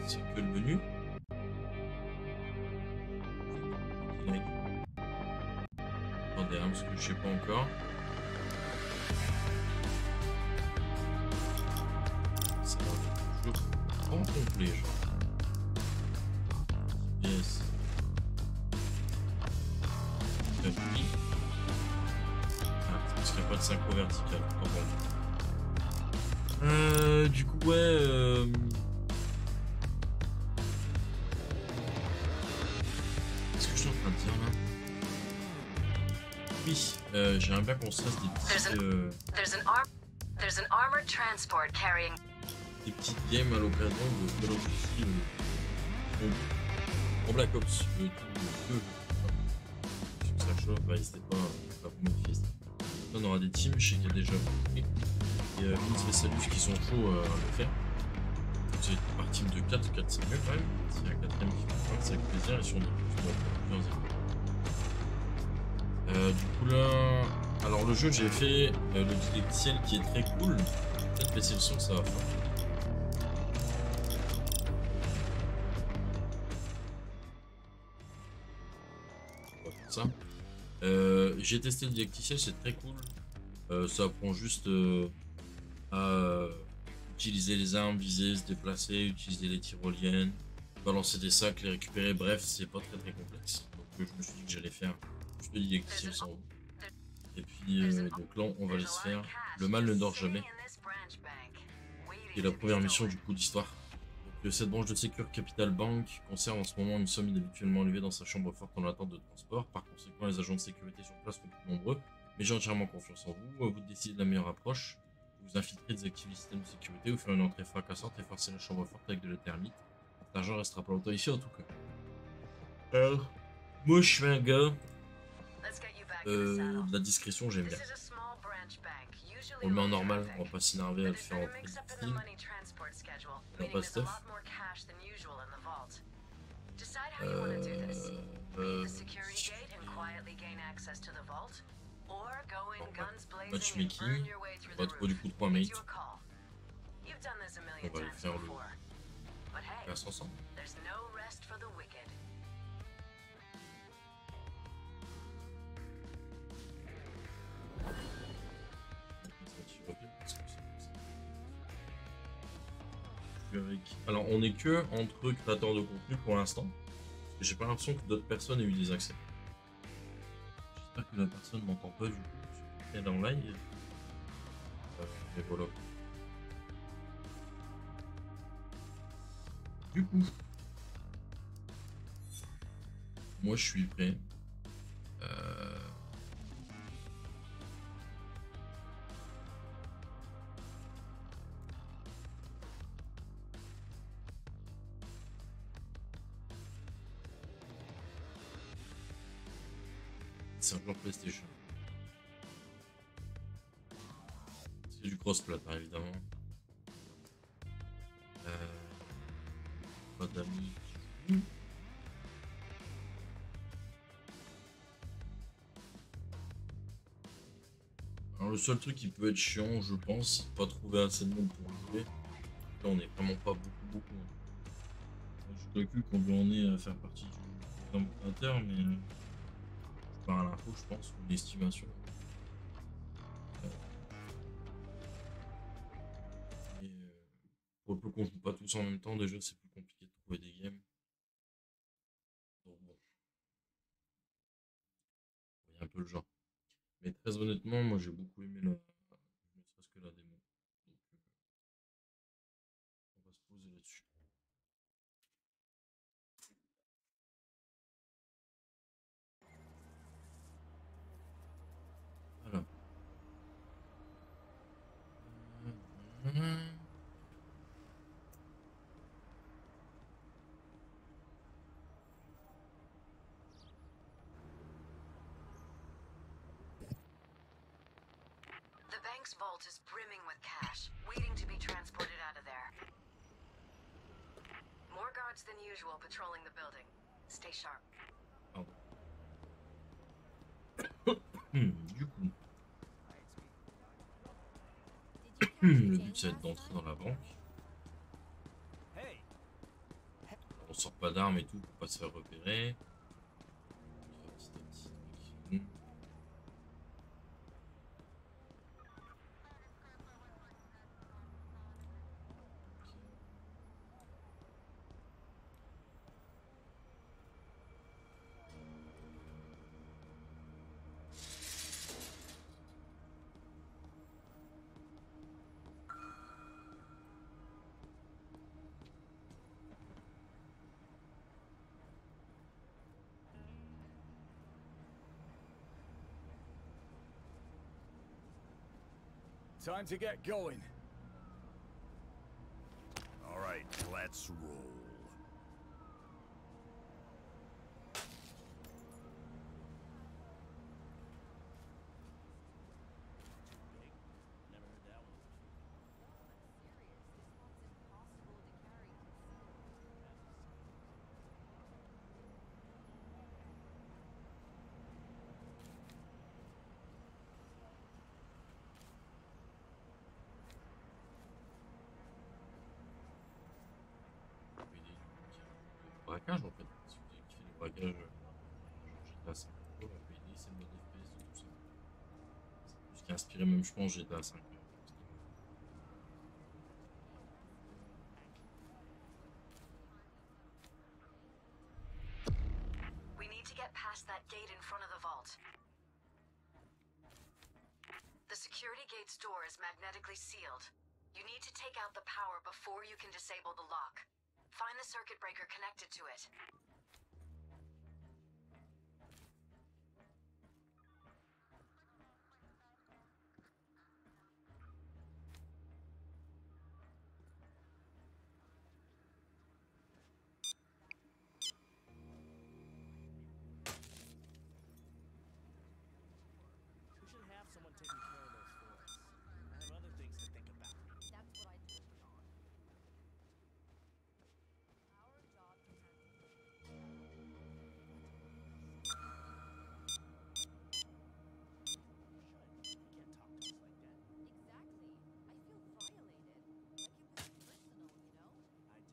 c'est que le menu. Attendez, hein, parce que je sais pas encore. Ça va être toujours en complet, genre. Yes. Oui. Ah, ça serait pas de synchro vertical. Oh, bon. Du coup, ouais. Qu'est-ce que je suis en train de dire là? Oui, j'aimerais bien qu'on se fasse des petites games à l'occasion de Call of Duty en Black Ops. Tout le feu. Sur ça chauffe, bah, n'hésitez pas à vous manifester. Là, on aura des teams, je sais qu'il y a déjà et Vince et Salus qui sont chauds à le faire. C'est par team de 4, 4 c'est mieux quand même. S'il y a un quatrième qui fait c'est avec plaisir et si on est plusieurs équipes. Du coup là, alors le jeu j'ai fait le Dilectiel qui est très cool. Peut-être baisser le son, ça va faire. On va faire ça. J'ai testé le Dilectiel, c'est très cool. Ça apprend juste à utiliser les armes, viser, se déplacer, utiliser les tyroliennes, balancer des sacs, les récupérer. Bref, c'est pas très complexe. Donc je me suis dit que j'allais faire juste le Dilectiel sans vous. Et puis donc là on va aller se faire Le mal ne dort jamais, qui est la première mission du coup d'histoire. Donc cette branche de Secure Capital Bank conserve en ce moment une somme inhabituellement élevée dans sa chambre forte en attente de transport. Par conséquent, les agents de sécurité sur place sont plus nombreux, mais j'ai entièrement confiance en vous. Vous décidez de la meilleure approche. Vous infiltrez, désactivez le système de sécurité, vous faire une entrée fracassante et forcer la chambre forte avec de la thermite. L'argent restera pas longtemps ici en tout cas. Moi je suis un gars de la discrétion, j'aime bien. On le met en normal, on va pas s'énerver à le faire entrer difficile. On n'a pas stuff. Matchmaking, on va trouver du coup 3 mates. On va aller faire le classe ensemble. Alors on est que entre créateurs de contenu pour l'instant. J'ai pas l'impression que d'autres personnes aient eu des accès. J'espère que la personne m'entend pas du coup. Elle est en live. Et voilà. Du coup, moi je suis prêt. C'est un joueur PlayStation. C'est du crossplay, hein, évidemment. Pas d'amis. Alors le seul truc qui peut être chiant, je pense, c'est pas trouver assez de monde pour jouer. Là on est vraiment pas beaucoup. Je calcule qu'on doit en est à faire partie du programme créateur, mais je pars à l'info, je pense, ou une estimation. Et pour le peu qu'on joue pas tous en même temps, déjà c'est plus compliqué de trouver des games. Donc bon, il y a un peu le genre. Mais très honnêtement, moi j'ai beaucoup aimé ne serait-ce que la démo. Donc on va se poser là-dessus. Voilà. The bank's vault is brimming with cash, waiting to be transported out of there. More guards than usual patrolling the building. Stay sharp. Du coup, le but c'est d'entrer dans la banque. On sort pas d'armes et tout pour pas se faire repérer. Petit à petit. Time to get going. All right, let's roll. Braquage en fait. Si vous avez kiffé les braquages, GTA 5, la PD, c'est le mode FPS de tout ça. C'est plus qui a inspiré même, je pense, GTA 5. We need to get past that gate in front of the vault. The security gate's door is magnetically sealed. You need to take out the power before you can disable the lock. Find the circuit breaker connected to it. We should have someone taking care of those for us. I have other things to think about. That's what I told John. Our job to handle. Shut. You can't talk to us like that. Exactly. I feel violated. Like it was personal, you know? I do.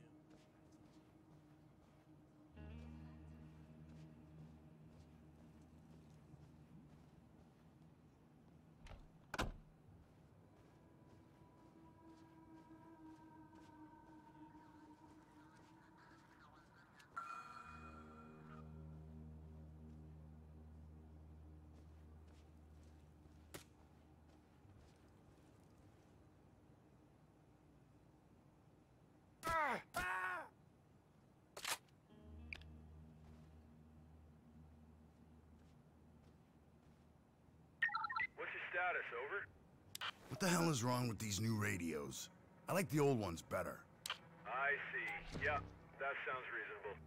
What's your status, over? What the hell is wrong with these new radios? I like the old ones better. I see. Yeah, that sounds reasonable.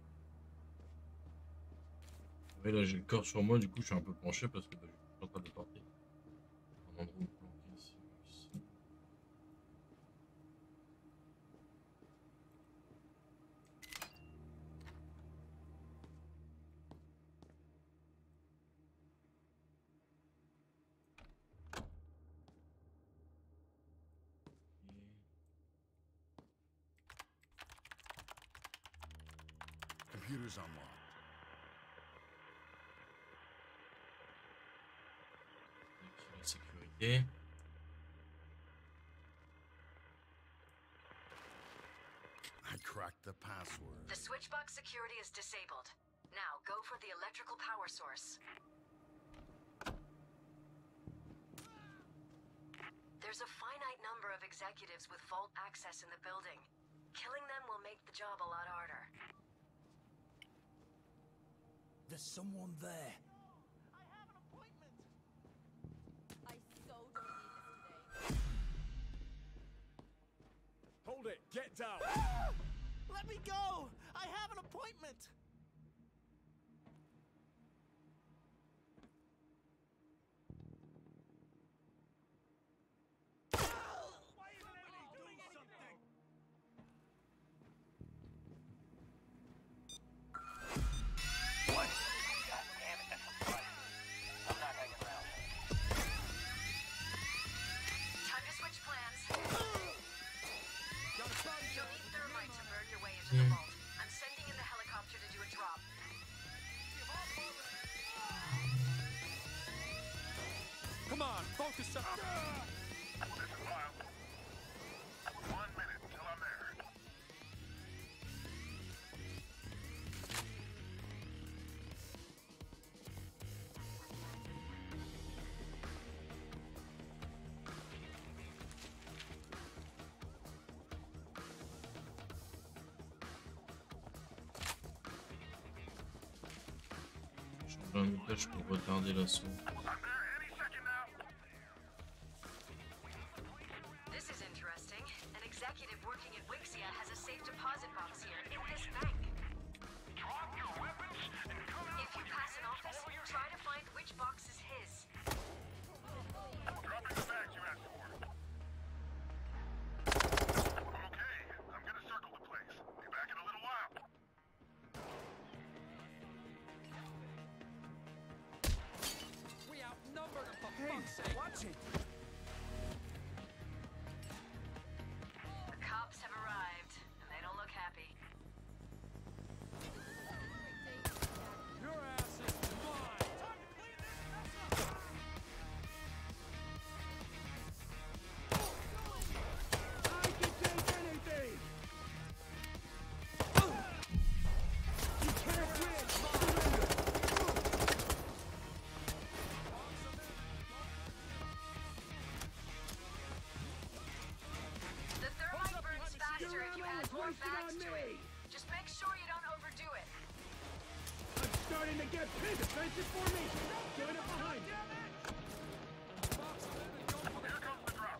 Ouais, là j'ai le corps sur moi, du coup je suis un peu penché parce que bah, je suis en train de porter. Un endroit où me planquer ici. Computer's unlocked. Activer la sécurité. I cracked the password. The switchbox security is disabled. Now, go for the electrical power source. There's a finite number of executives with vault access in the building. Killing them will make the job a lot harder. There's someone there. I so don't need this today. Hold it. Get down. Let me go! I have an appointment! Why isn't anybody doing something? What? Time to switch plans. Got a body You'll shot. need thermite to burn your way into the vault. I'm sending This is Miles. 1 minute till I'm there. J'ai un otage pour retarder l'assaut. I'm there any second now. This is interesting. An executive working at Wixia has a safe deposit box here in this bank. Drop your weapons and come out. If you pass an office, try to find which box is his. Dropping the bags you asked for. Okay, I'm gonna circle the place. Be back in a little while. We outnumbered them, for fuck's sake. Watch it. The cops have arrived, and they don't look happy. Your ass is mine. Time to clean this mess up. I can take anything! You can't win! Surrender! The thermite burns faster Your if you ammo add is more wasted bags on to me! it. Just make sure you don't overdo it. I'm starting to get pissed! Defensive formation! Get it behind! Here comes the drop.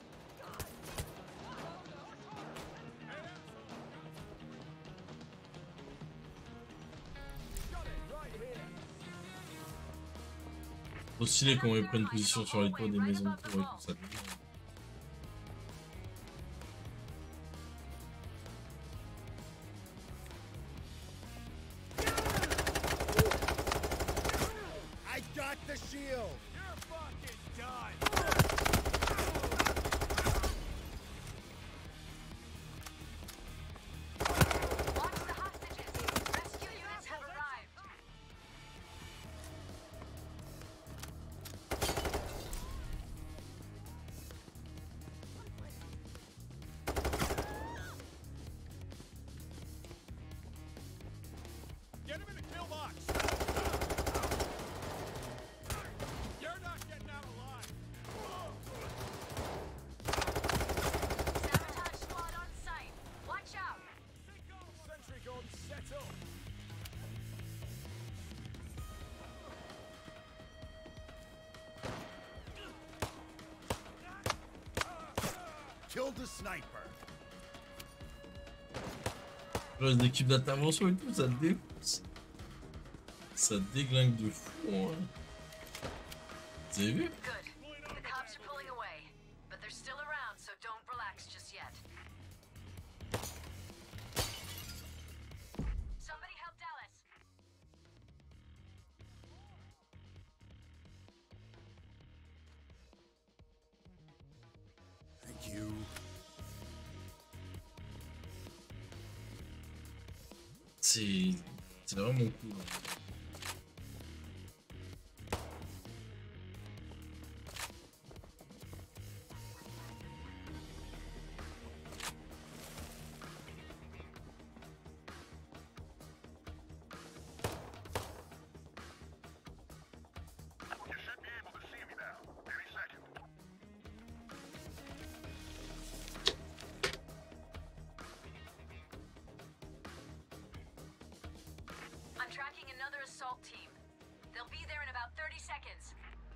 Trop stylé comment ils prennent position sur les toits des maisons de tour et tout ça. I got the shield! You're fucking done. Watch the hostages. Rescue units have arrived. Get him in the kill box. You're not getting out alive. Sabotage squad on site. Watch out. Sentry gun settle. Killed the sniper. Les équipes d'intervention et tout, ça défonce. Ça déglingue de fou. Hein. Vous avez vu? Good. The cops are pulling away, but they're still around, so don't relax just yet. Somebody help Dallas. Thank you. C'est vraiment cool. Hein. You should be able to see me now. Any second. I'm tracking another assault team. They'll be there in about 30 seconds.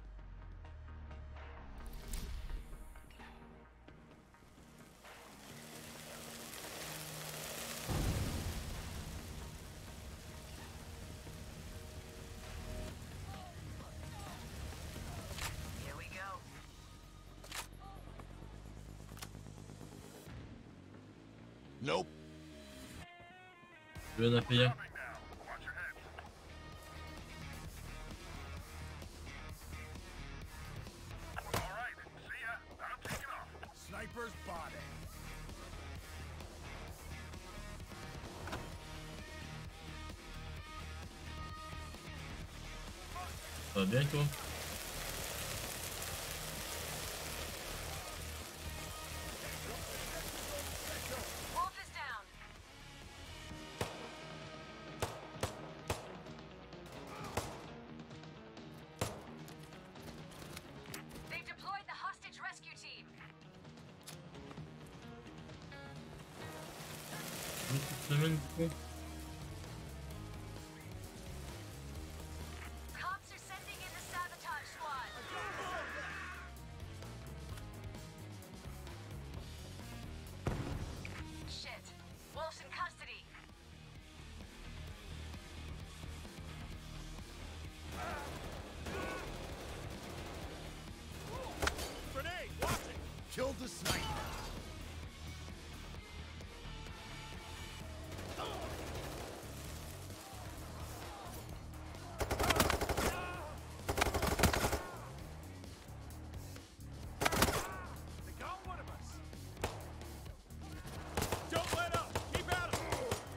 Here we go. Nope. Je vais en appeler un. Coming now. Watch your heads. All right. See ya. I'm taking off. Sniper's body. Ça va bien toi? semaine pro. Cops are sending in the sabotage squad. Shit. Wolf's in custody. Grenade! Watch it! Killed the sniper. They got one of us! Don't let up! Keep at 'em!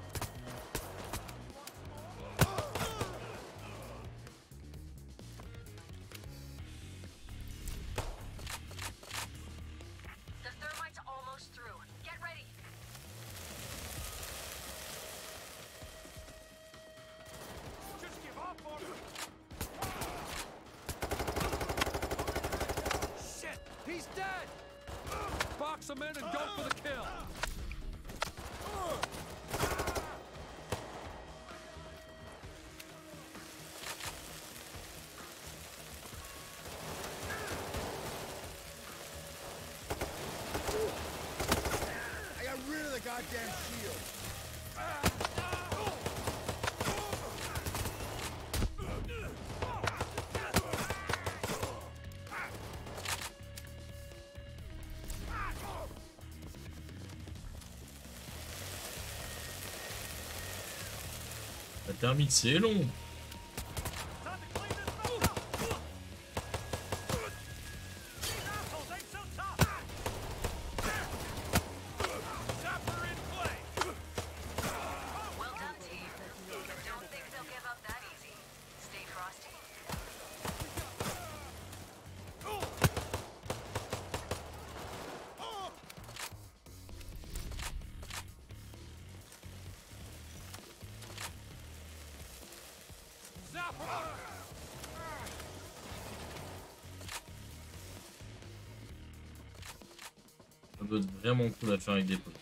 The thermite's almost through. Get ready. Just give up on him! Shit! He's dead! Box him in and go for the kill! I got rid of the goddamn shield. La thermite, c'est long. Time to clean this mess up! These assholes ain't so tough! Zapper in play! Well done, team. Don't think they'll give up that easy. Stay frosty. Zapper! Ça doit être vraiment cool à faire avec des potes.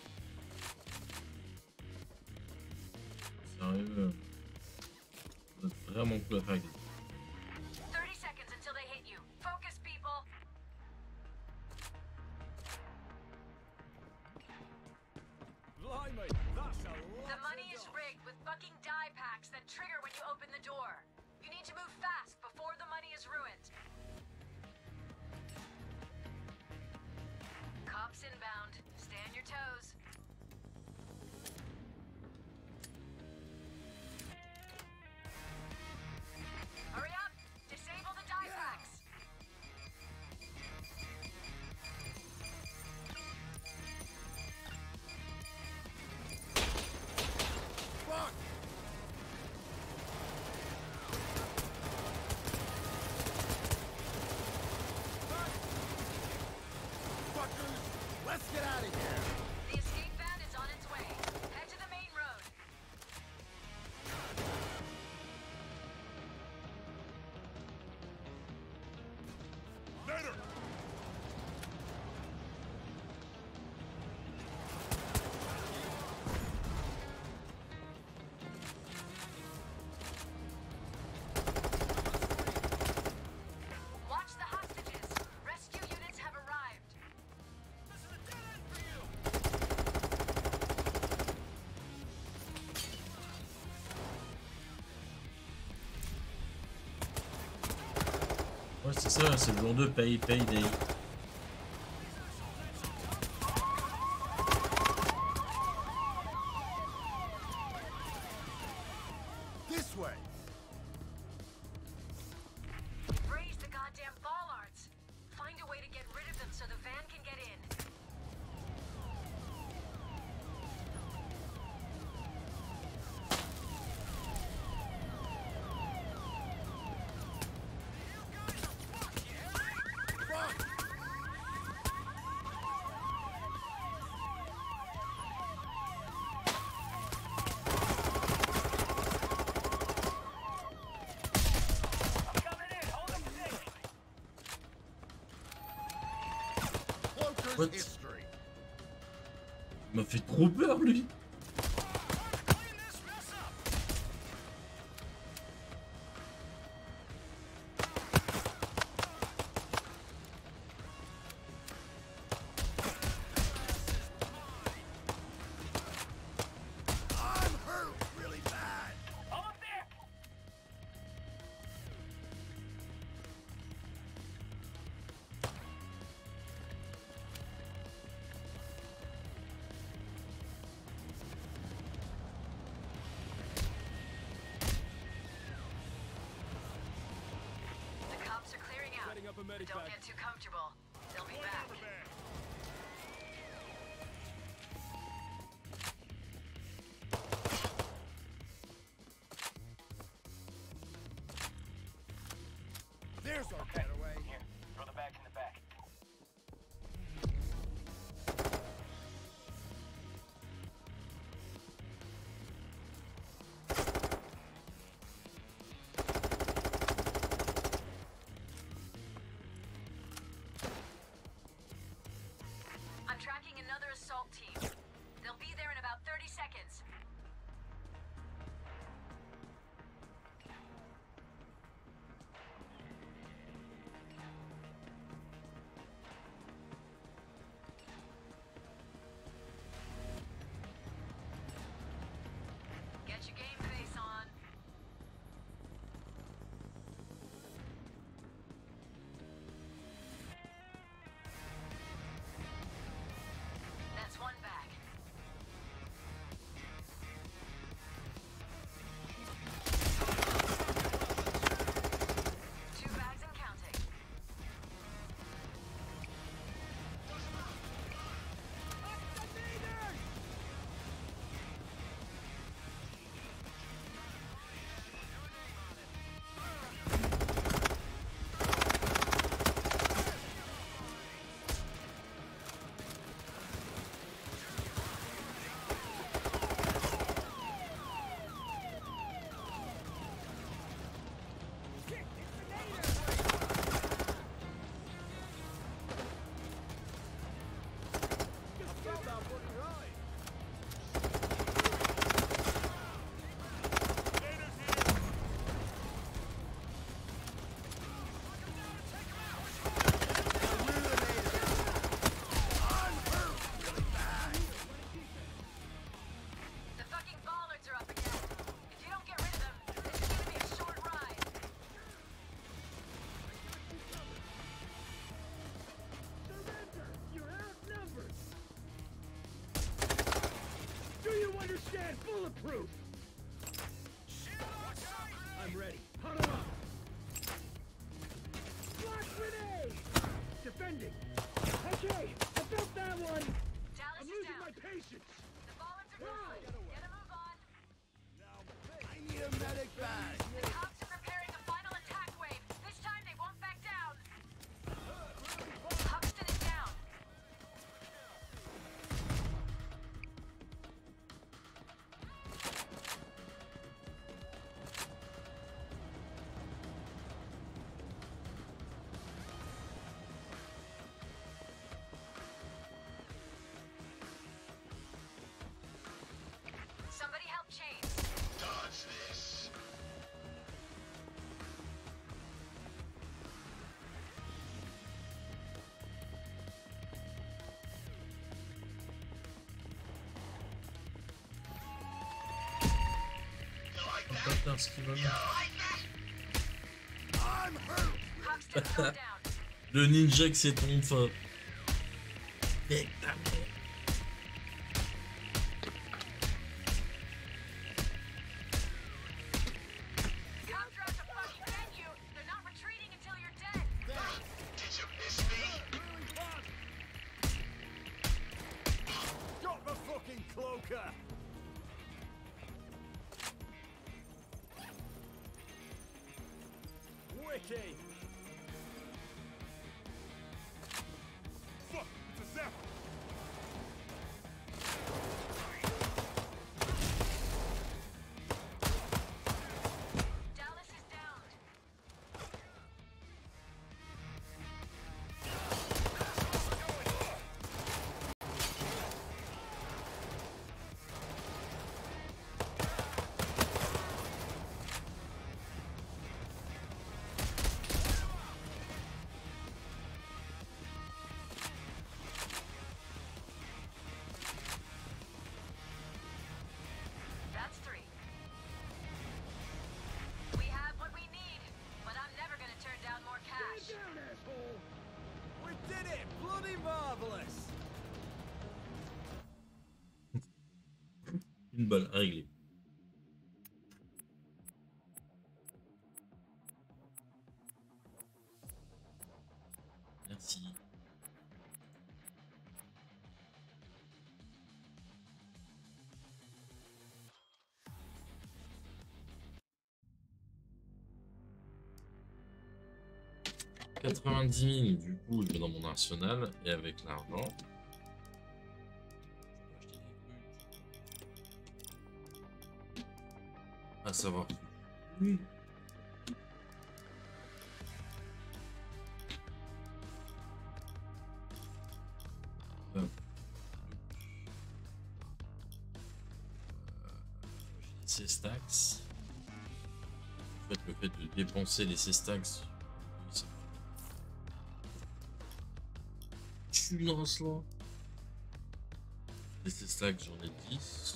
Sérieux. Ça doit être vraiment cool à faire avec des potes. 30 seconds until they hit you. Focus, people. Blimey, that's a lot. The money is rigged with fucking die packs that trigger when you open the door. You need to move fast before the money is ruined. Cops inbound. Stay on your toes. Hurry up! Disable the die packs! Fuck! Fuckers! Let's get out of here! The escape van is on its way. Head to the main road. Later! Watch the hostages. Rescue units have arrived. This is a dead end for you! Ouais, c'est ça, c'est le jour 2, payday. This way! Raise the goddamn bollards. Find a way to get rid of them so the van can get in. Fuck! Cloaker's What? history. Il m'a fait trop peur, lui. medic Don't bag. get too comfortable. They'll be One back. in the bag. There's our getaway. Here, throw the bag in the back. I'm tracking another assault team. They'll be there in about 30 seconds. Get your game face on. That's one back. Two bags and counting. The fucking bollards are up again. If you don't get rid of them, this is gonna be a short ride. Surrender! You're outnumbered! Do you understand bulletproof? I'm ready. Huddle up! Block grenade! Defending! Okay, I felt that one! Dallas I'm is losing down. my patience! The bollards are Wow. gone. Get a move on. I need a medic bag. The cops are preparing a final attack wave. This time they won't back down. Huxton is down. Somebody help Chains. Dodge this. Putain, ce qu'il va bien. I'm hurt. Huxton's go down. Le ninja qui s'est trompé. Mec, ta mère. Cops are out to fucking get you. They're not retreating until you're dead. Did you miss me? Drop the fucking cloaker! Wiki! Fuck, it's a zap. Dallas is down. That's three. We have what we need, but I'm never gonna turn down more cash. Get down, asshole! We did it! Bloody marvelous! Une balle, réglé. 90 000, du coup, il va dans mon arsenal. Et avec l'argent, je peux acheter des trucs. À savoir. Oui. J'ai ces stacks. En fait, le fait de dépenser les stacks. Tu lances là. Les stacks, j'en ai 10.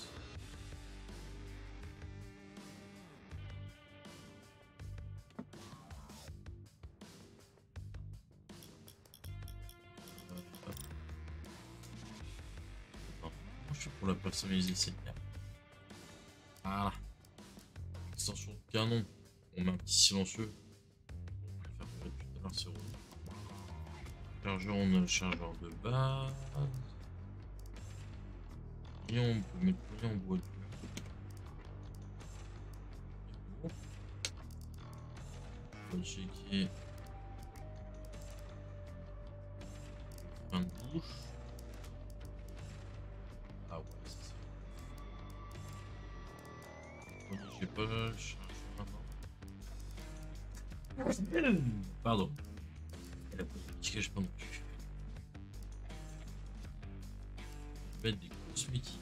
Pour la personnaliser, c'est bien. Voilà. Extension de canon. On met un petit silencieux. On va le faire tout à l'heure, c'est rouge. Chargeur, on a le chargeur de base. Et on peut mettre combien en bois de on va checker. Fin de bouche. Ah ouais, c'est ça. J'ai pas le chargeur maintenant. Pardon. Elle a pas de petit que je pas non plus. On va mettre des cosmétiques.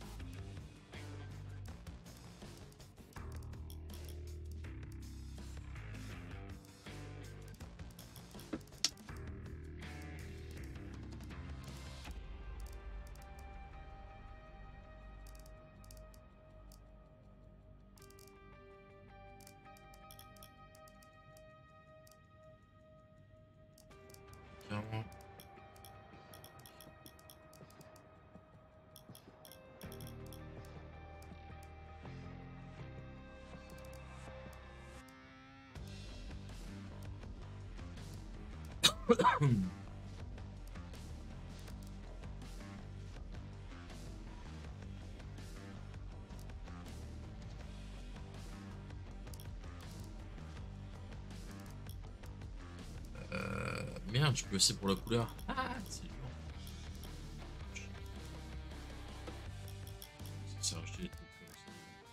Clairement. Merde, je peux essayer pour la couleur. Ah, c'est dur. C'est racheter des trucs comme ça.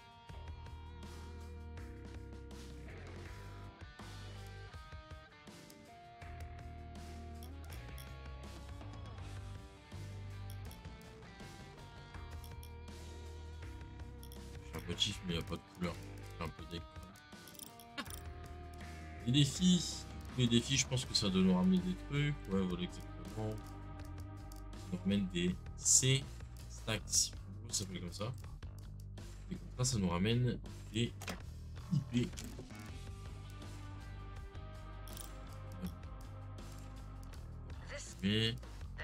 J'ai un motif, mais il n'y a pas de couleur. C'est un peu dégueu. Les défis. Les défis, je pense que ça doit nous ramener des trucs. Ouais, voilà, exactement. Ça nous ramène des C-stacks. Ça s'appelle comme ça. Et comme ça nous ramène des IP. Mais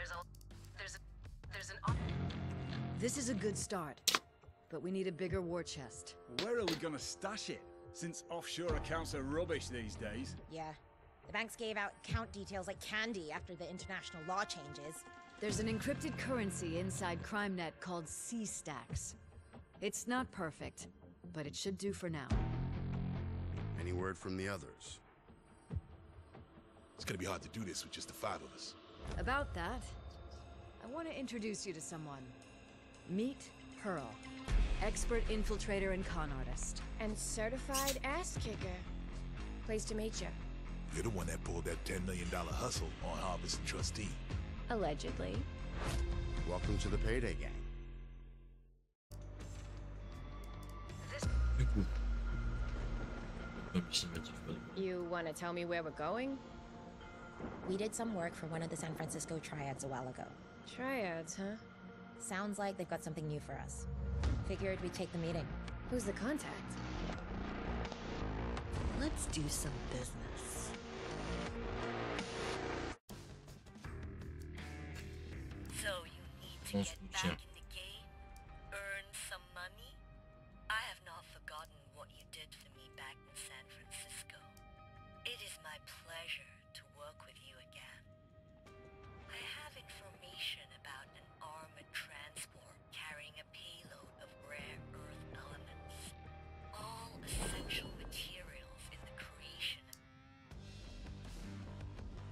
This is a good start, but we need a bigger war chest. Where are we gonna stash it? Since offshore accounts are rubbish these days. Yeah. The banks gave out account details like candy after the international law changes. There's an encrypted currency inside CrimeNet called C-Stacks. It's not perfect, but it should do for now. Any word from the others? It's gonna be hard to do this with just the 5 of us. About that, I want to introduce you to someone. Meet Pearl, expert infiltrator and con artist. And certified ass kicker. Pleased to meet you. You're the one that pulled that $10 million hustle on Harvest and Trustee. Allegedly. Welcome to the Payday Gang. du coup. Comme cinématique, pas de- You want to tell me where we're going? We did some work for one of the San Francisco triads a while ago. Triads, huh? Sounds like they've got something new for us. Figured we'd take the meeting. Who's the contact? Let's do some business. So you need to On get soutient. back in the game? Earn some money? I have not forgotten what you did for me back in San Francisco. It is my pleasure to work with you again. I have information about an armored transport carrying a payload of rare earth elements. All essential materials in the creation.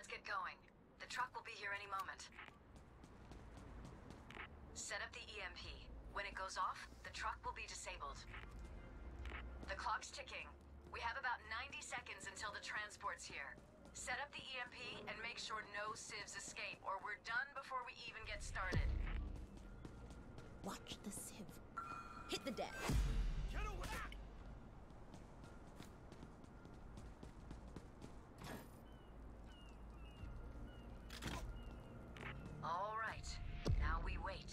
Let's get going. The truck will be here any moment. Set up the EMP. When it goes off, the truck will be disabled. The clock's ticking. We have about 90 seconds until the transport's here. Set up the EMP and make sure no civs escape, or we're done before we even get started. Watch the sieve. Hit the deck. Get away! All right. Now we wait.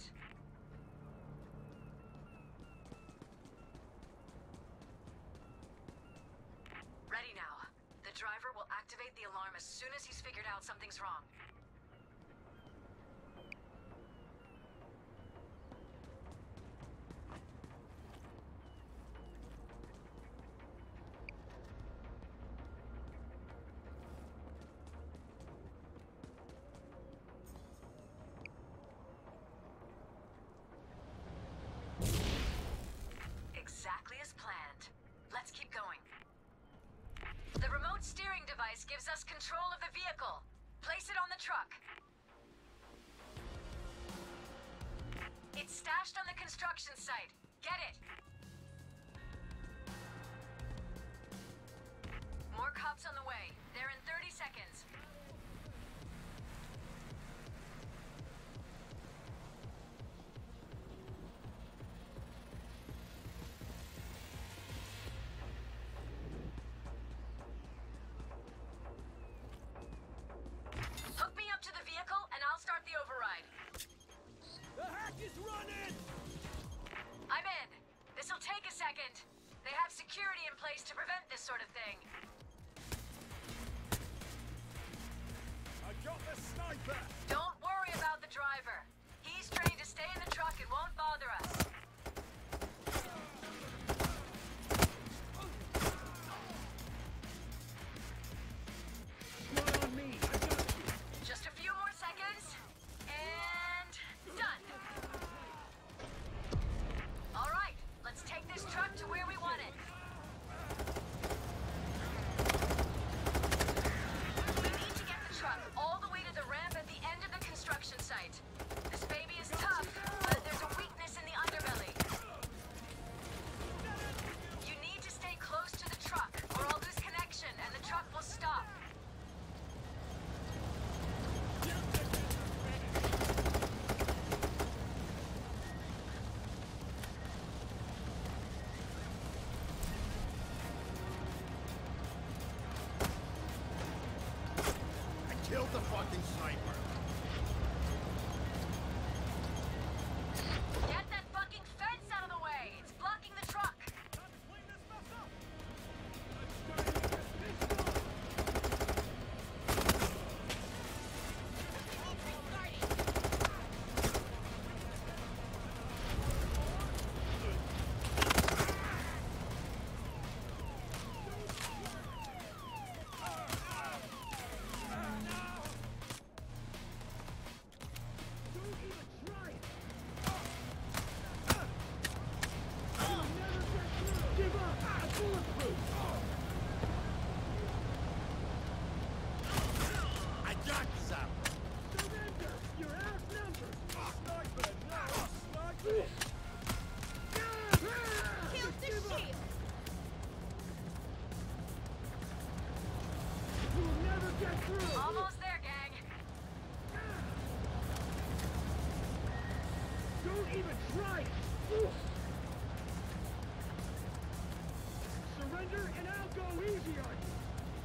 Ready now. The driver will activate the alarm as soon as he's figured out something's wrong. Exactly as planned. Let's keep going. The remote steering device gives us control of the vehicle. Place it on the truck. It's stashed on the construction site. Get it! More cops on the way. They're in 30 seconds. Hook me up to the vehicle and I'll start the override. The hack is running! I'm in. This'll take a second. They have security in place to prevent this sort of thing. I got the sniper! Don't worry about the driver. He's trained to stay in the truck and won't bother us. One on me! I got you! Just a few more seconds. And done. All right, let's take this truck to where we want it. We need to get the truck all the way to the ramp at the end of the construction site. This baby is tough, but there's a weakness in the underbelly. You need to stay close to the truck, or I'll lose connection and the truck will stop. I killed the fucking sniper. Get that fucking fence out of the way! It's blocking the truck! Time to clean this mess up! I'm starting to get pissed off! Don't even try it! You'll never get through! Give up! I'm bulletproof! I got some. Surrender! You're outnumbered! Sniper! No! Sniper! Kill the sheep! You'll never get through! Almost there, gang. Don't even try it! Surrender and I'll go easy on you!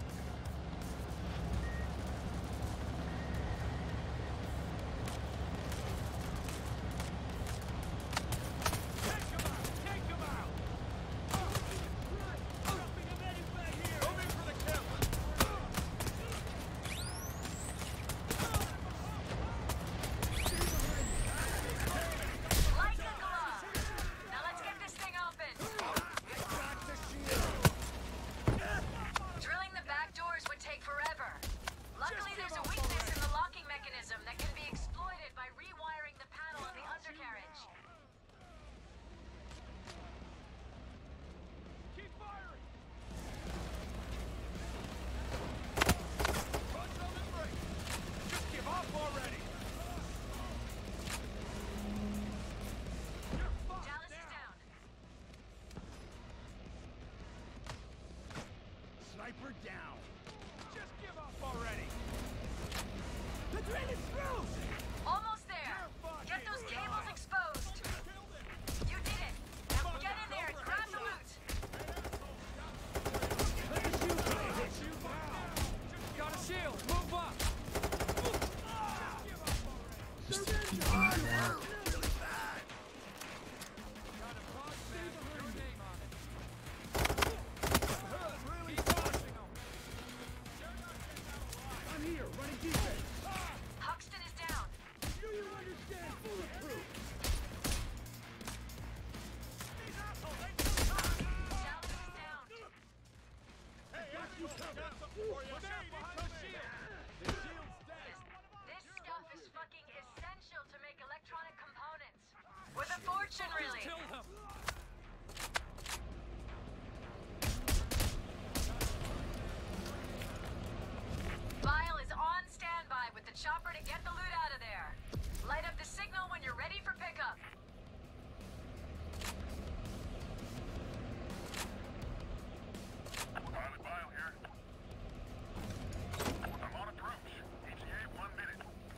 Take him out! Take him out! Dropping him anywhere here! Moving for the kill! Like a glove. Now let's get this thing open. I got the shield. down. Just give up already. The train is through. Almost there. Get those cables exposed. You did it. Now get in there and grab the loot. Got a shield. Move up. I'm here, running defense. Huxton is down. Do you understand bulletproof? Dallas is down. This stuff is fucking essential to make electronic components. Worth a fortune, really. Kill him. Vile is on standby with the chopper to get the loot out of there. Light up the signal when you're ready for pickup. Pilot Vile here. I'm on approach. ETA 1 minute.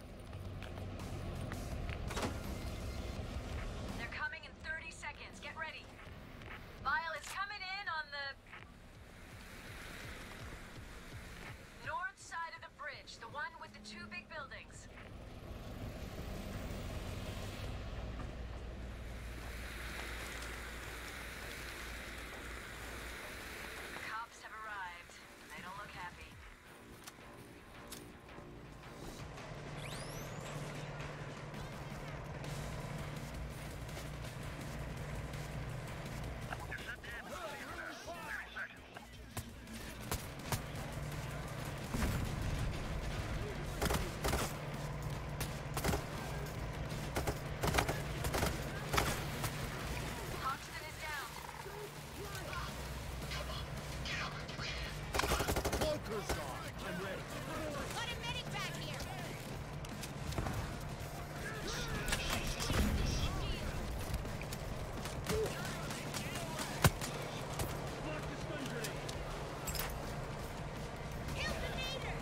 They're coming in 30 seconds. Get ready. Vile is coming in on the north side of the bridge, the one with the two big buildings. The cops have arrived. They don't look happy. You should be able to see them there. 30 seconds. Hoxton is down. Walker's gone. I'm ready. Got a medic back here. Kill the leader.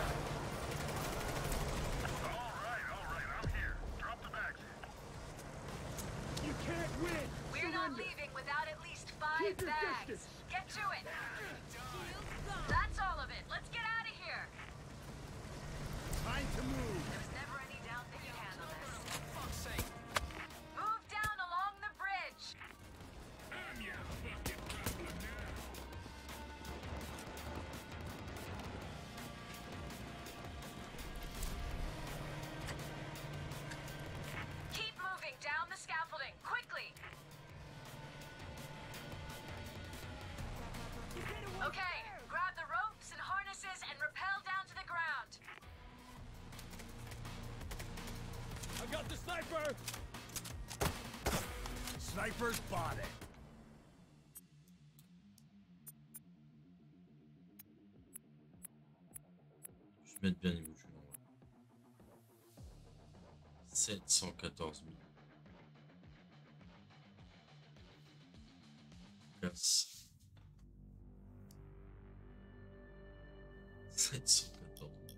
All right, I'm here. Drop the bags. You can't win. We're not leaving without at least 5 Keep your bags. distance. Get to it. That's all of it. Let's get out of here. Time to move. There's never any doubt that you handle this. Move down along the bridge. Keep moving down the scaffolding, quickly. Okay, grab the ropes and harnesses and rappel down to the ground. I got the sniper. Sniper spotted. Je vais mettre bien niveau, je suis en 714 000. Casse. 714 000.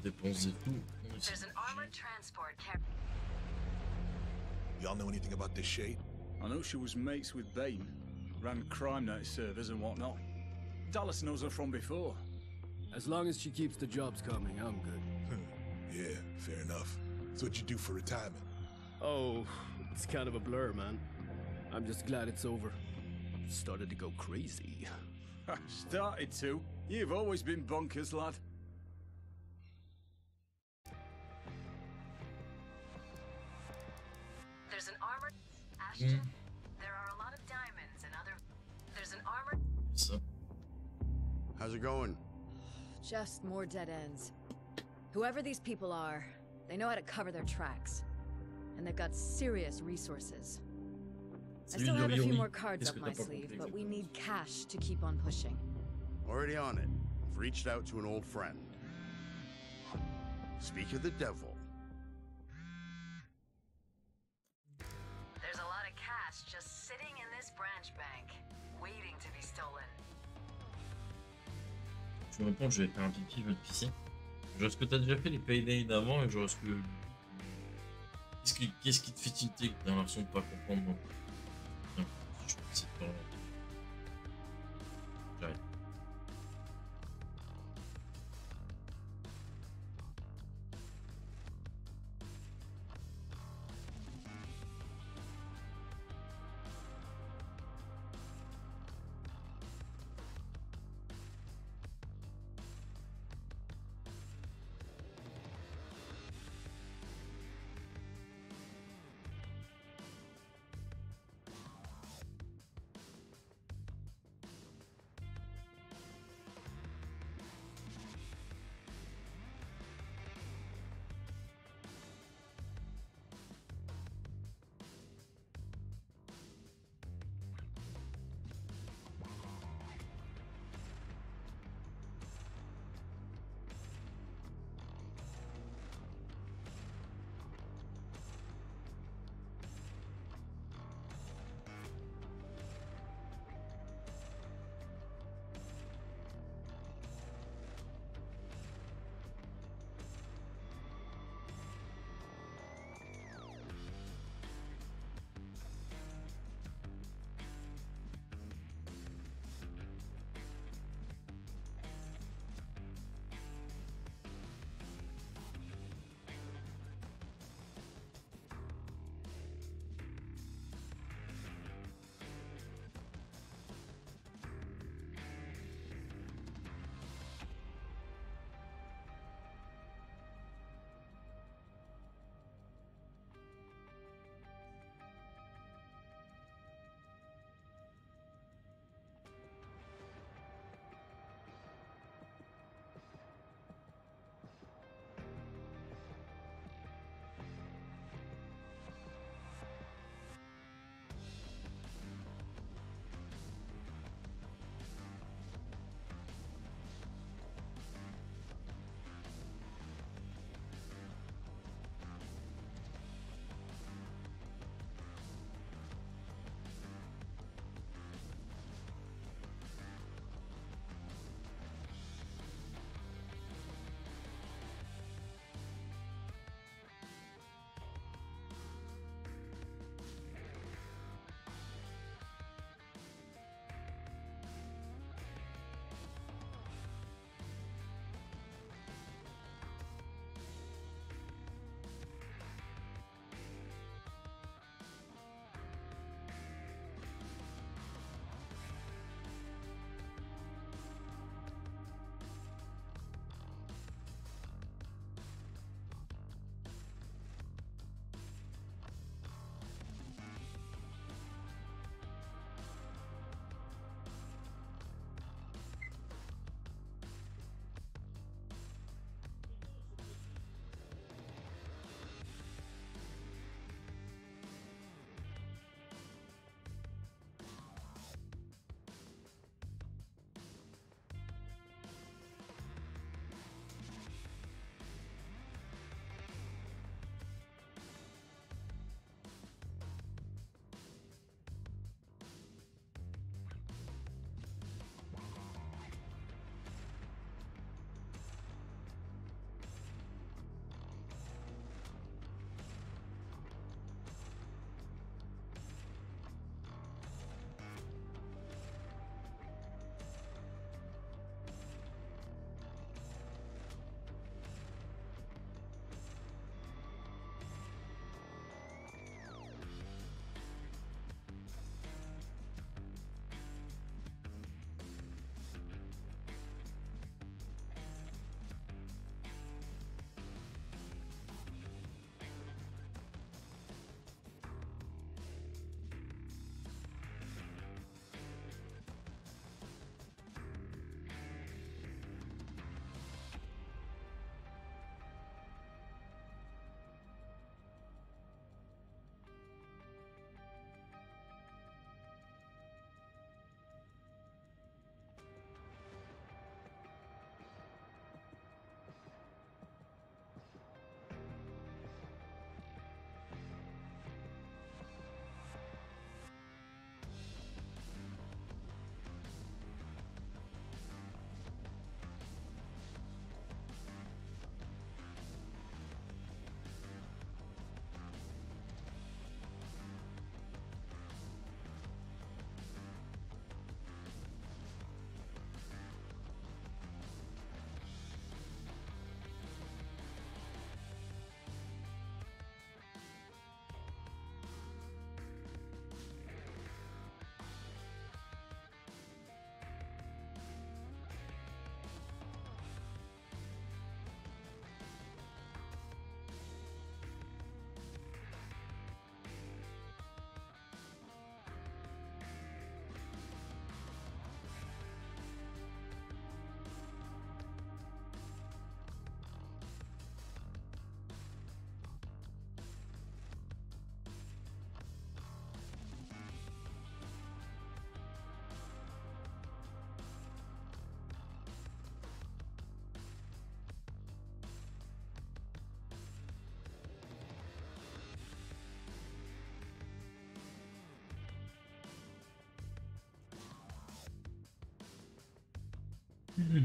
dépense et tout. There's an armored transport Y'all know anything about this shade? I know she was mates with Bane. Ran crime night servers and whatnot. Dallas knows her from before. As long as she keeps the jobs coming, I'm good. Yeah, fair enough. So what you do for retirement? Oh, it's kind of a blur, man. I'm just glad it's over. Started to go crazy. Started to. You've always been bonkers, lad. There's an armored Ashton. There are a lot of diamonds and other. There's an armored. Ça. How's it going? Just more dead ends. Whoever these people are, they know how to cover their tracks. And they've got serious resources. I still have a few more cards up my sleeve, but we need cash to keep on pushing. Already on it. I've reached out to an old friend. Speak of the devil. There's a lot of cash just sitting in this branch bank, waiting to be stolen. Je me rends compte, je vais faire un pipi, je vais te pisser. Genre, est-ce que t'as déjà fait les paydays d'avant et genre, est-ce que. Qu'est-ce qui te fait tilter que t'as l'impression de pas comprendre non plus? Tiens, je peux essayer de te remonter. J'arrive.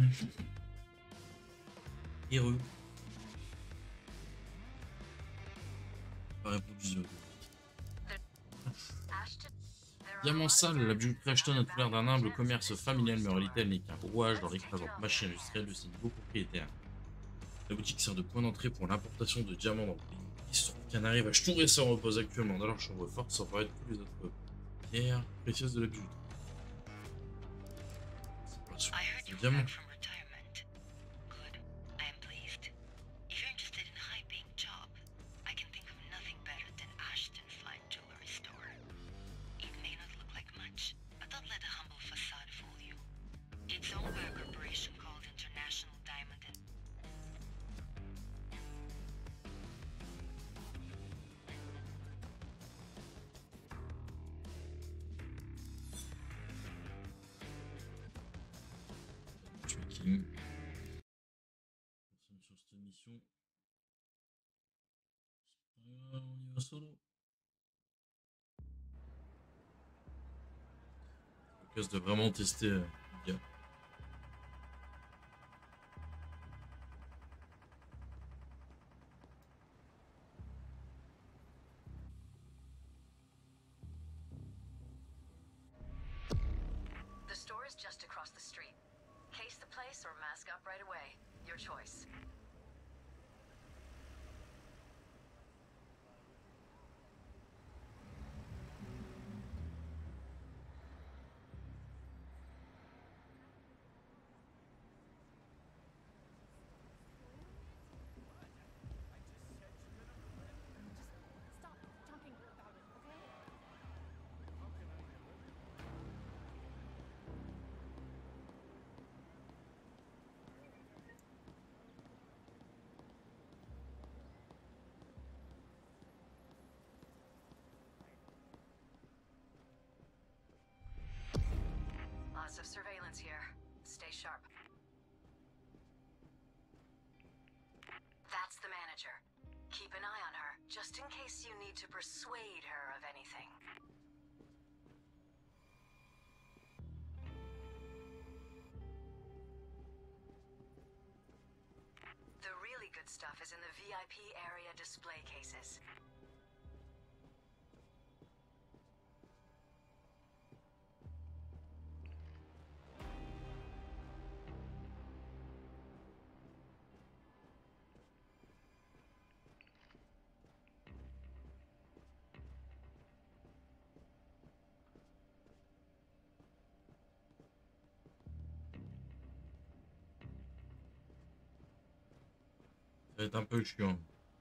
Heureux. Pas répondu. Diamant sale, la bijouterie Ashton a tout l'air d'un humble commerce familial, mais en réalité elle n'est qu'un rouage dans l'écrasante machine industrielle de ses nouveaux propriétaires. La boutique sert de point d'entrée pour l'importation de diamants dans le pays. Il se trouve qu'un arrivage tout récent repose actuellement dans leur chambre forte sans paraître tous les autres pierres précieuses de la bijouterie. C'est pas sûr, le diamant. Sur cette mission. On y va solo. L'occasion de vraiment tester l'IA. The store is just across the street. Case the place or mask up right away. Your choice. Lots of surveillance here. Stay sharp. That's the manager. Keep an eye on her, just in case you need to persuade her of anything. The really good stuff is in the VIP area display cases. Ça va être un peu chiant.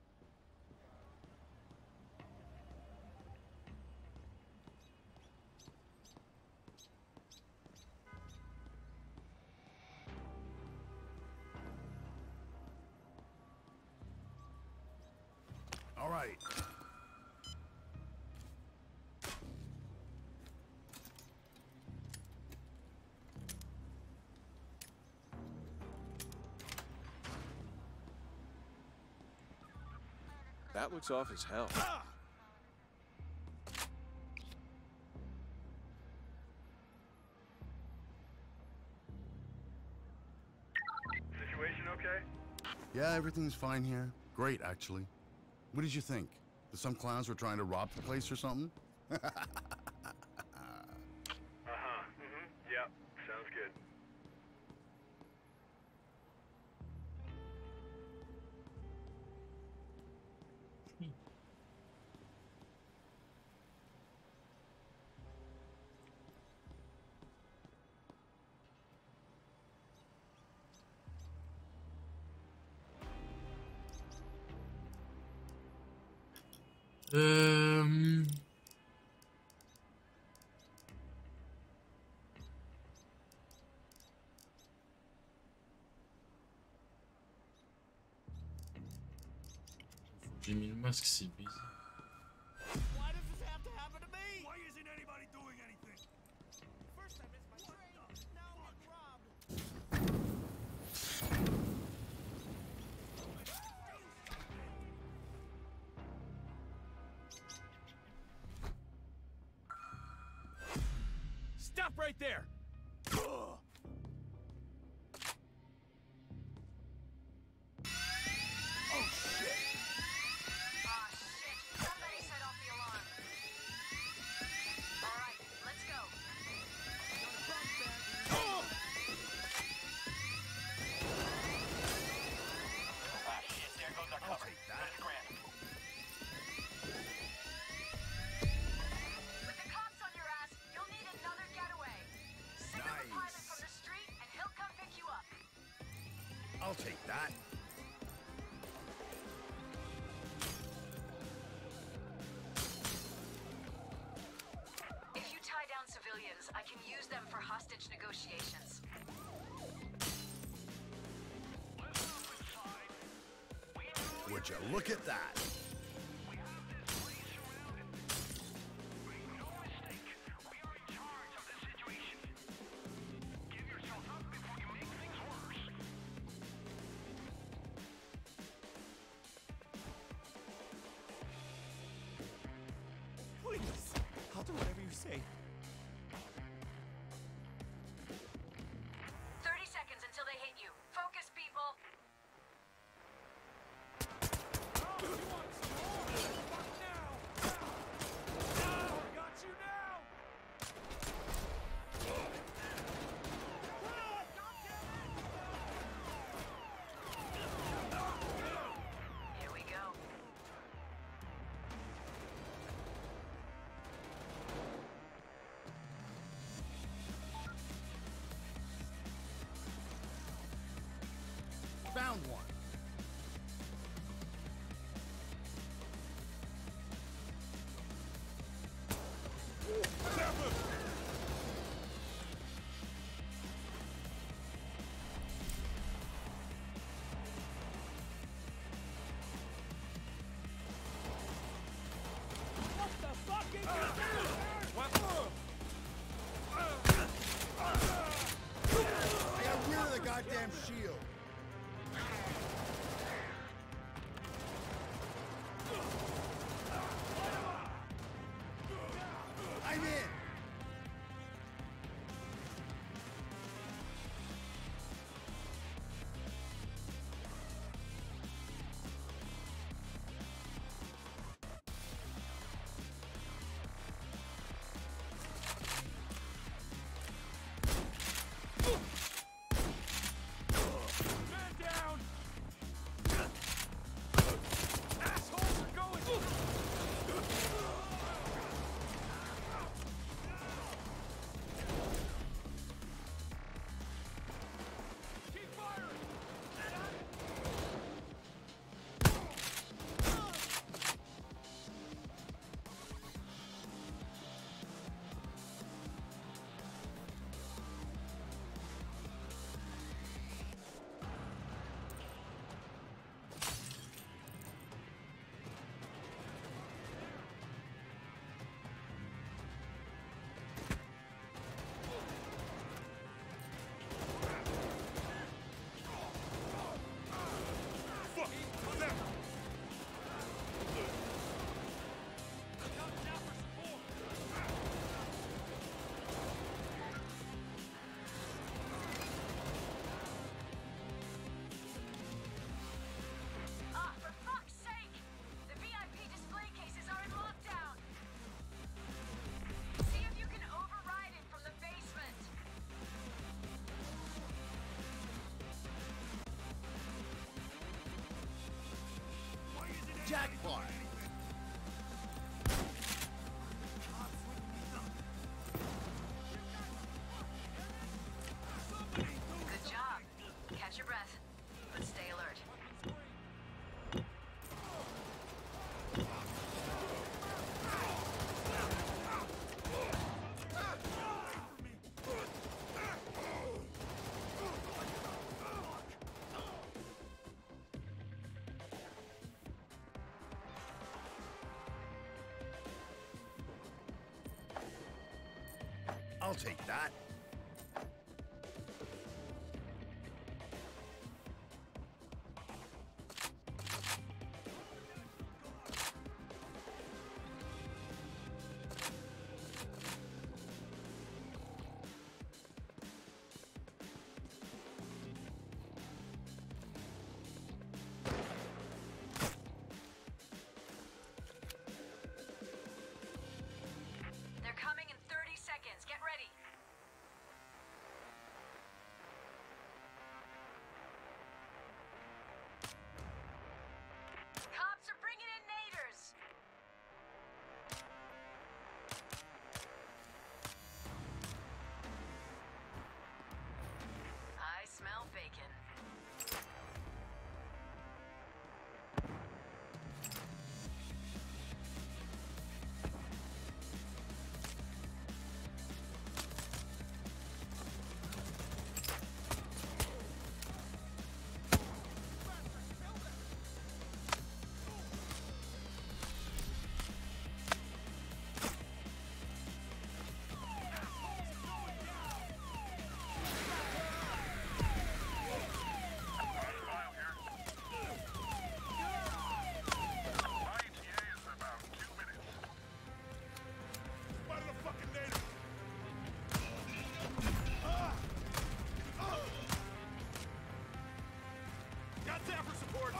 All right. That looks off as hell. Situation okay? Yeah, everything's fine here. Great, actually. What did you think? That some clowns were trying to rob the place or something? Uh-huh. Yep. Sounds good. J'ai mis le masque, c'est bizarre. Why does this have to happen to me? Why isn't anybody doing anything? First I missed my train, now I'm getting robbed. Stop right there! take that. If you tie down civilians, I can use them for hostage negotiations. Would you look at that? Please, I'll do whatever you say. 30 seconds until they hit you. Focus, people. Got you now! Here we go. Found one. What the fuck is I got rid of the goddamn shield. I'm in. Man down! Assholes are going! Keep firing! Ah, for fuck's sake! The VIP display cases are in lockdown! See if you can override it from the basement! Jackpot. Good job. Catch your breath, but stay alert. I'll take that. They're coming in 30 seconds. Get ready. Got Zapper support!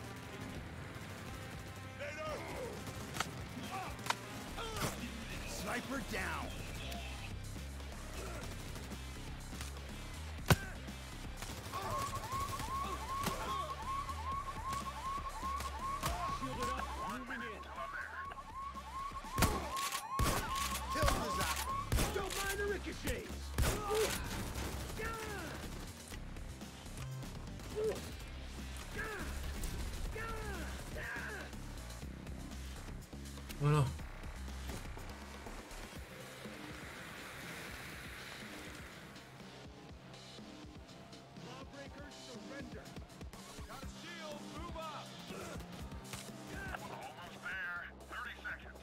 Sniper down! Voilà. Lawbreakers surrender. Got a shield, move up. Almost there. 30 seconds.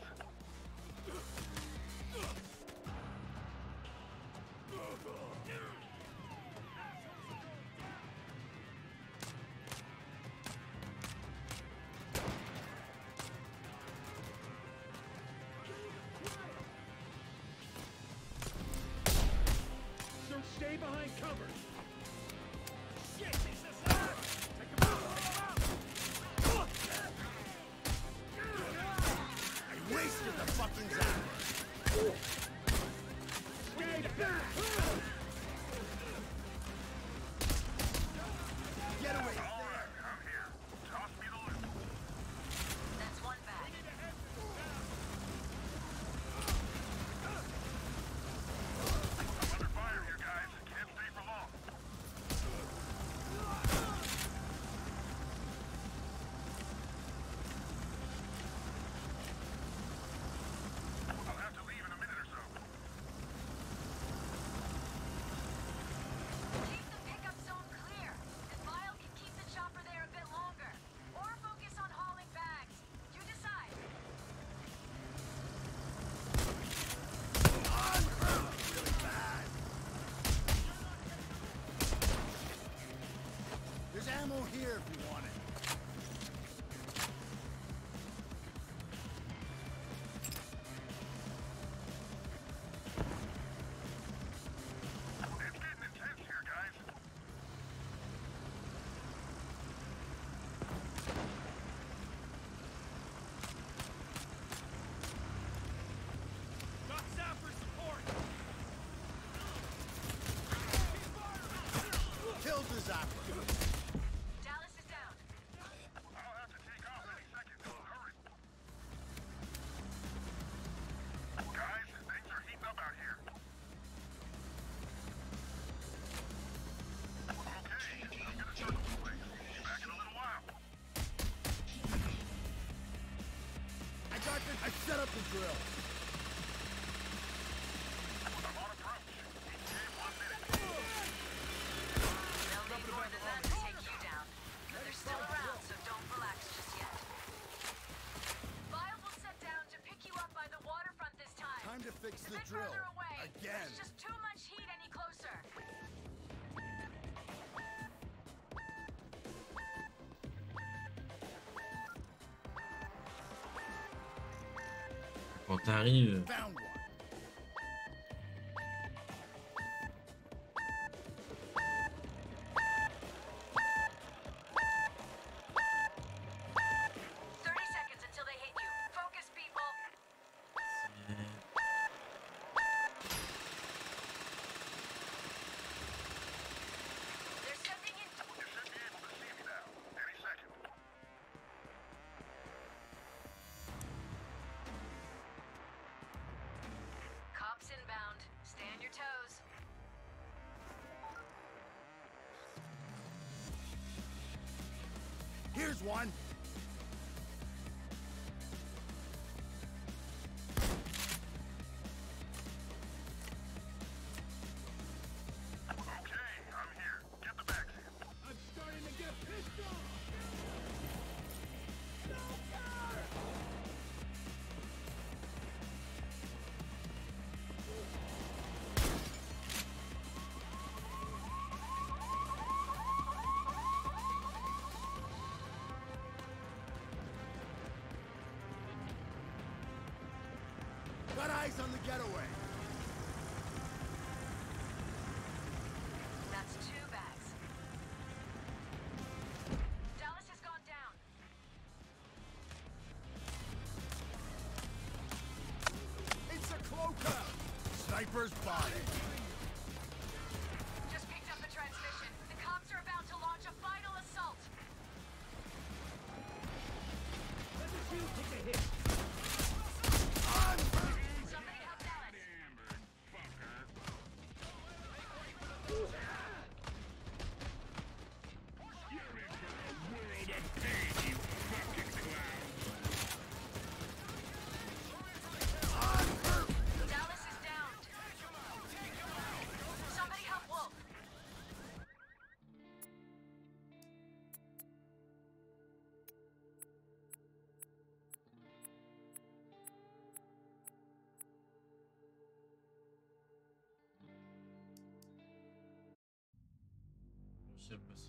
So stay behind cover. Shit, this is hot. Take him out, take him out. I wasted the fucking zapper! Stay back! Getaway is there! I'm here. Toss me the loot. That's one bag. I'm under fire here, guys. Can't stay for long. I'll have to leave in a minute or so. Keep the pickup zone clear, and Vile can keep the chopper there a bit longer. Or focus on hauling bags. You decide. Really bad! There's ammo here if you want it. It's getting intense here, guys. Got Zapper support! Kill the zapper! Dallas is down. I'll have to take off any second, so hurry. Guys, things are heating up out here. Okay, I'm gonna circle the place. Be back in a little while. I got this! I set up the drill! I'm on approach. Each game 1 minute. They'll need more than that to take you down. But they're still around, so don't relax just yet. Vile will set down to pick you up by the waterfront this time. Time to fix It's a the bit drill. further away. Again! There's just too much heat any closer. Quand t'arrives, Found one! Seconds until they hit you. Focus, people. They're stepping in. You should be able to see me now. Any second. Cops inbound. Stay on your toes. Here's one! Okay, I'm here. Get the backs in. I'm starting to get pissed off! Got eyes on the getaway! That's 2 bags. first body. Just picked up the transmission. The cops are about to launch a final assault. Let the shield take a hit. Somebody help Dallas. Dallas is downed. Somebody help Wolf. Je sais pas si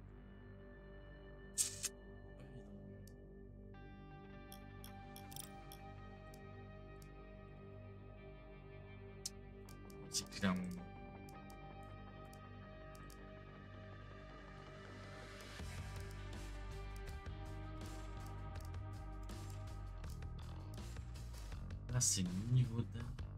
c'est clairement non. Là c'est le niveau d'un.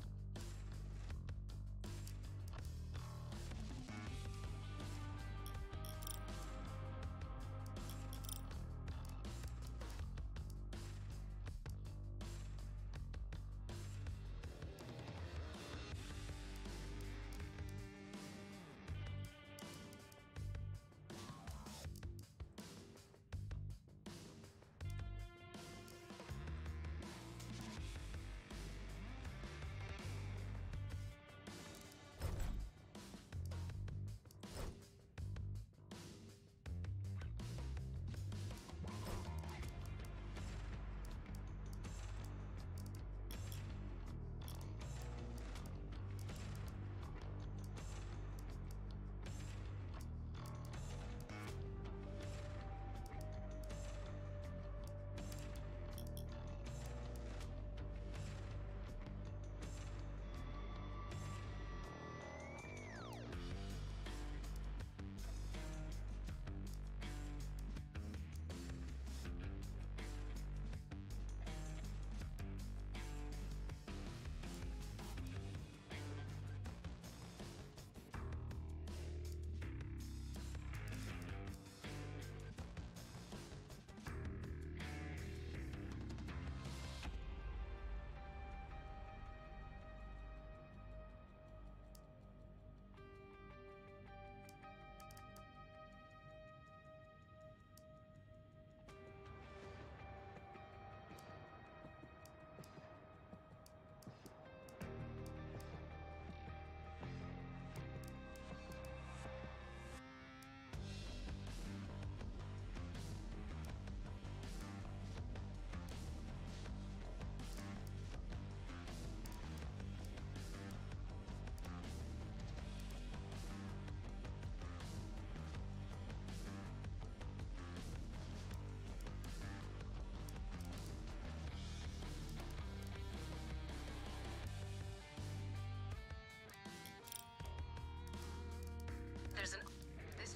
There's an... This...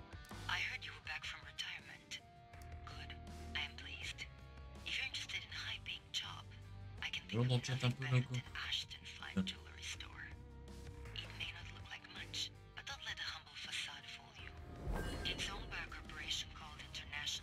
I heard you were back from retirement. Good. I am pleased. If you're interested in a high-paying job, I can think of nothing better than Ashton Fine Jewelry Store. It may not look like much, but don't let a humble facade fool you. It's owned by a corporation called International.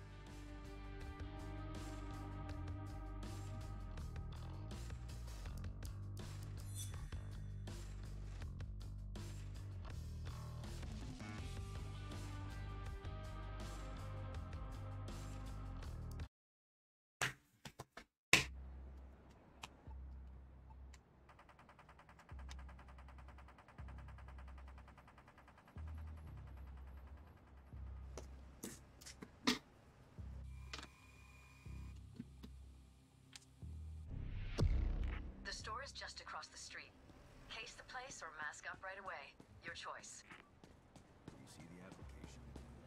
The store is just across the street. Case the place or mask up right away. Your choice. You see the application?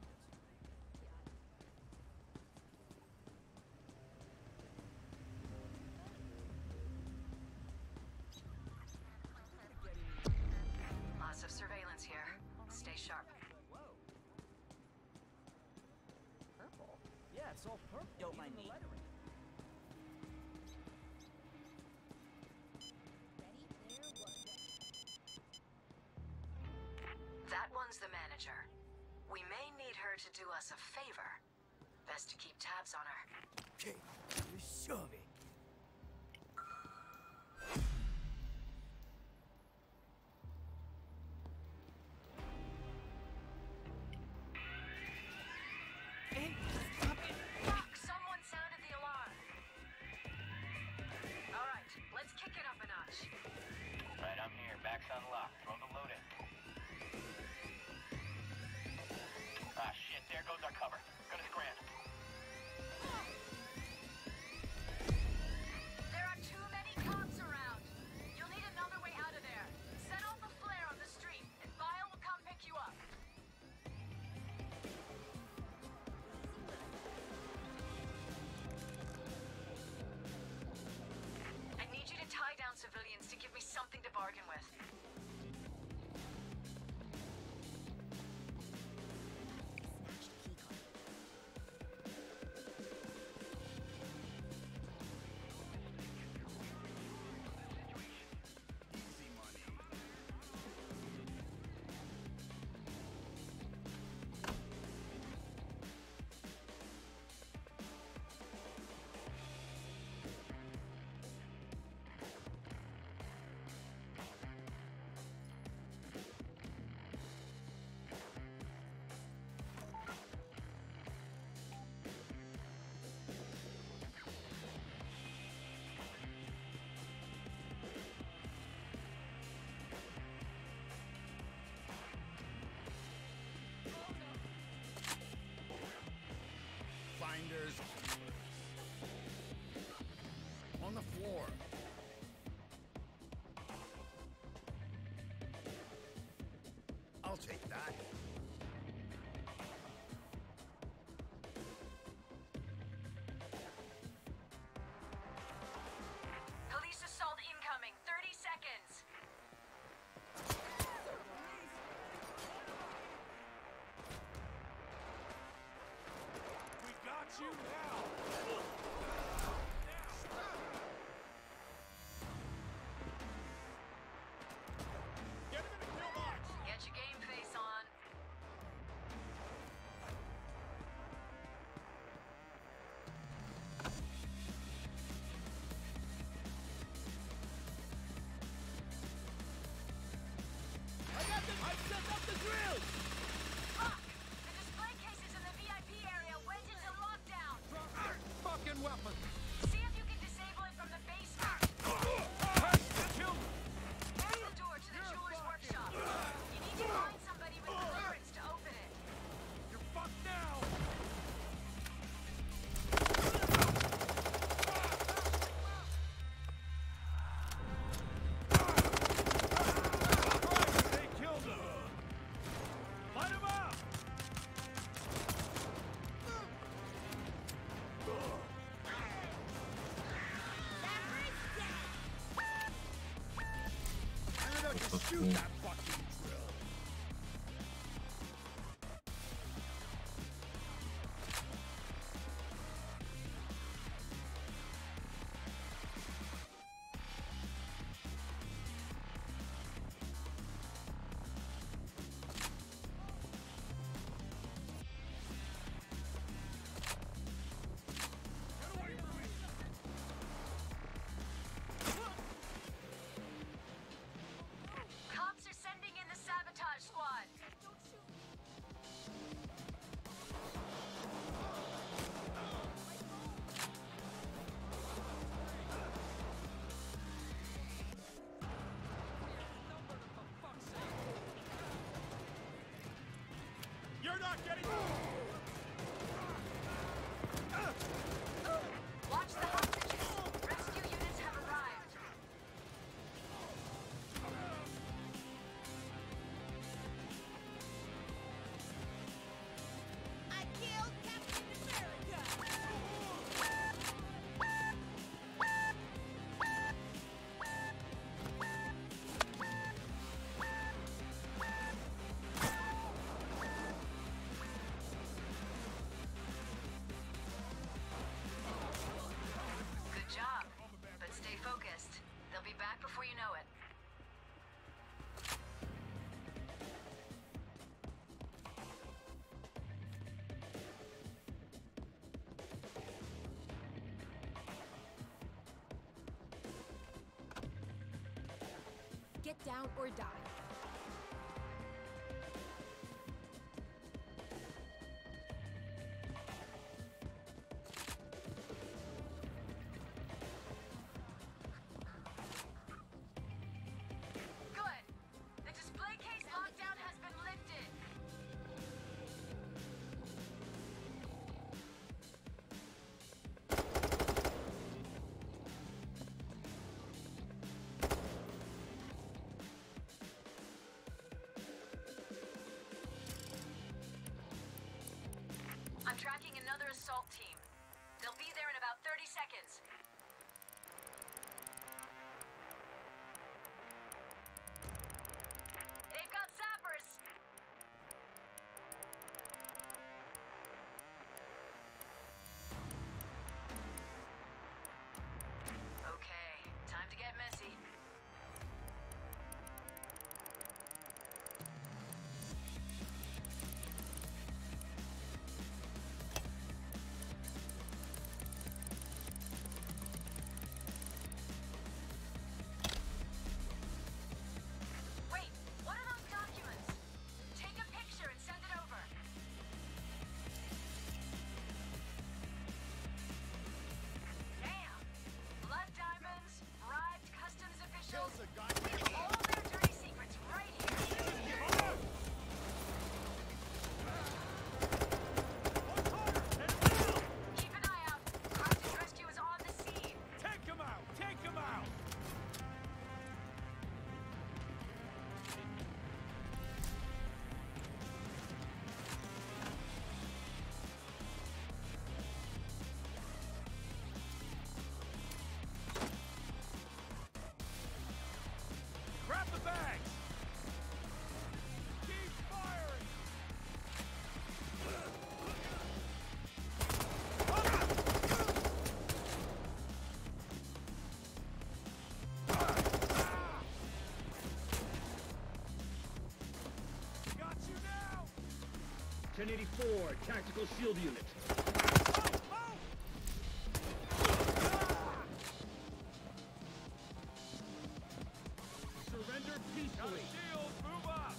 Lots of surveillance here. Stay sharp. Purple? Yeah, it's all purple. Don't mind me. to do us a favor. Best to keep tabs on her. Okay, just shove it. Fuck! Someone sounded the alarm. Alright, let's kick it up a notch. Right, I'm here. Back's unlocked. Throw the load in. Ah, shit. There goes our cover. Gonna scram. There are too many cops around. You'll need another way out of there. Set off a flare on the street, and Vile will come pick you up. I need you to tie down civilians to give me something to bargain with. Finders. On the floor. I'll take that. Police assault incoming. 30 seconds. We got you now! Get him in the kill box! Get your game face on. I set up the drill! Fuck! The display cases in the VIP area went into lockdown. Fucking weapon! See if you can disable it from the basement. There's the door to the jeweler's workshop. You need to find somebody with clearance to open it. You're fucked now! They killed him! Light him up! I'm about to shoot that fucking drill! Cops are get down or die. Good. The display case lockdown has been lifted. I'm tracking another assault team. They'll be there in about 30 seconds. They've got zappers! Okay, time to get messy. Wait, what are those documents? Take a picture and send it over. Damn! Blood diamonds, bribed customs officials, all their dirty secrets right here. Keep an eye out. Hostage rescue is on the scene. Take him out! Take him out! Grab the bags! Keep firing! Got you now! 1084, tactical shield unit. Surrender Got a peacefully. shield! Move up!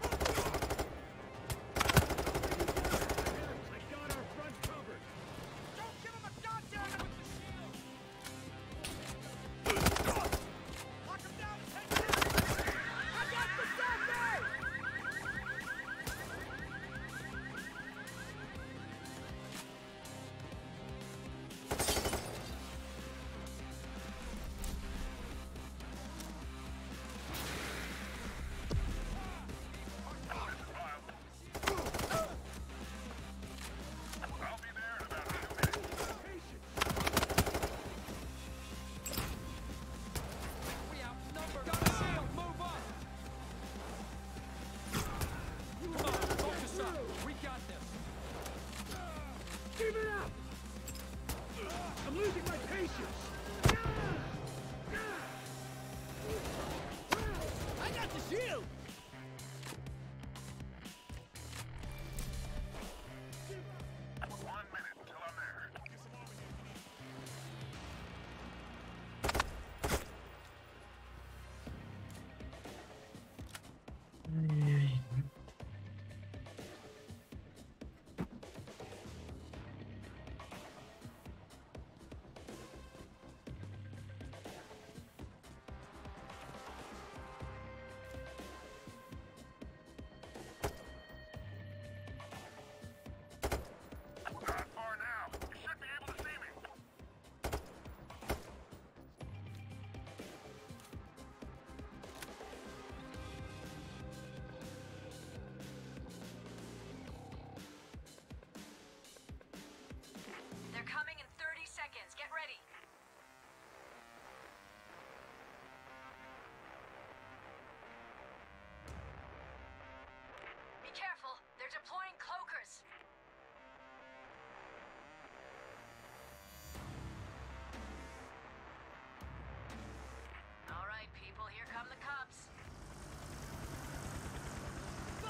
I got our front covered.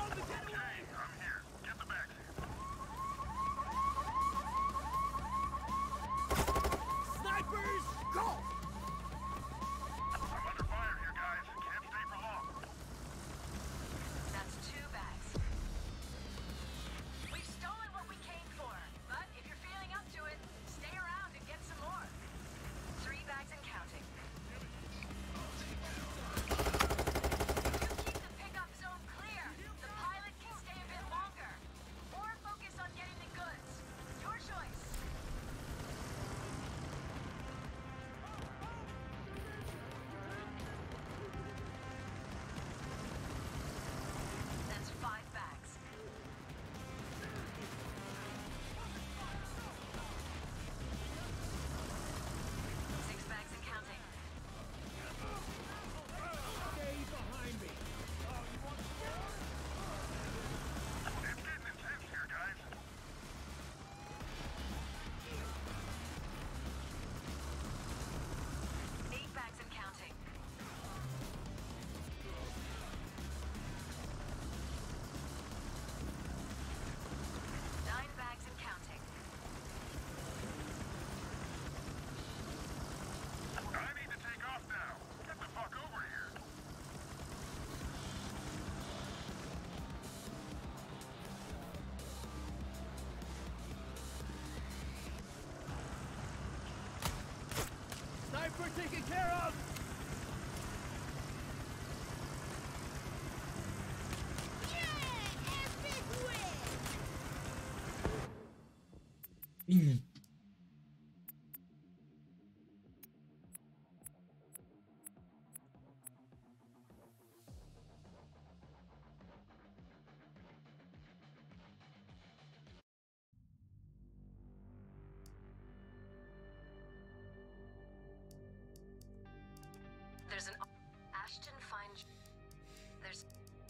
Snipers, go! That's 2 bags. We've stolen what we came for, but if you're feeling up to it, stay around and get some more. 3 bags and counting. You keep the pickup zone clear. The pilot can stay a bit longer. Or focus on getting the goods. Your choice. That's 5 bags. 6 bags and counting. Stay behind me. Eight bags and counting. 9 bags and counting. I need to take off now. Get the fuck over here. Sniper taken care of! There's an Ashton Fine. There's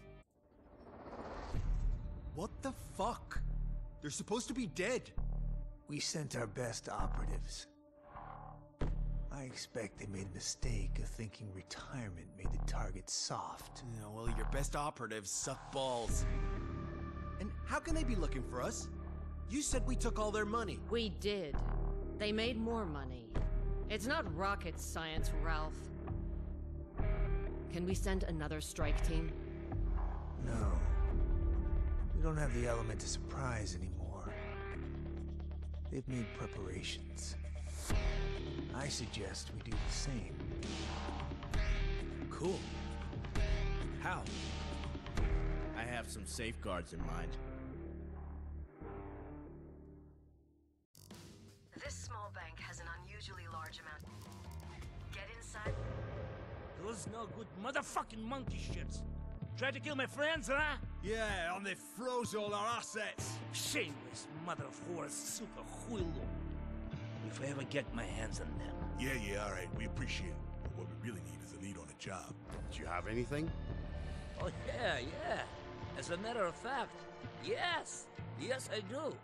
What the fuck? They're supposed to be dead. We sent our best operatives. I expect they made a mistake of thinking retirement made the target soft. Yeah, well, your best operatives suck balls. And how can they be looking for us? You said we took all their money. We did. They made more money. It's not rocket science, Ralph. Can we send another strike team? No. We don't have the element of surprise anymore. They've made preparations. I suggest we do the same. Cool. How? I have some safeguards in mind. This small bank has an unusually large amount. Get inside. Those no good motherfucking monkey shits. Try to kill my friends, huh? Yeah, and they froze all our assets. Shameless mother of whores, super huilo. If I ever get my hands on them. Yeah, all right. We appreciate it. But what we really need is a lead on the job. Do you have anything? Oh, yeah. As a matter of fact, yes. Yes, I do.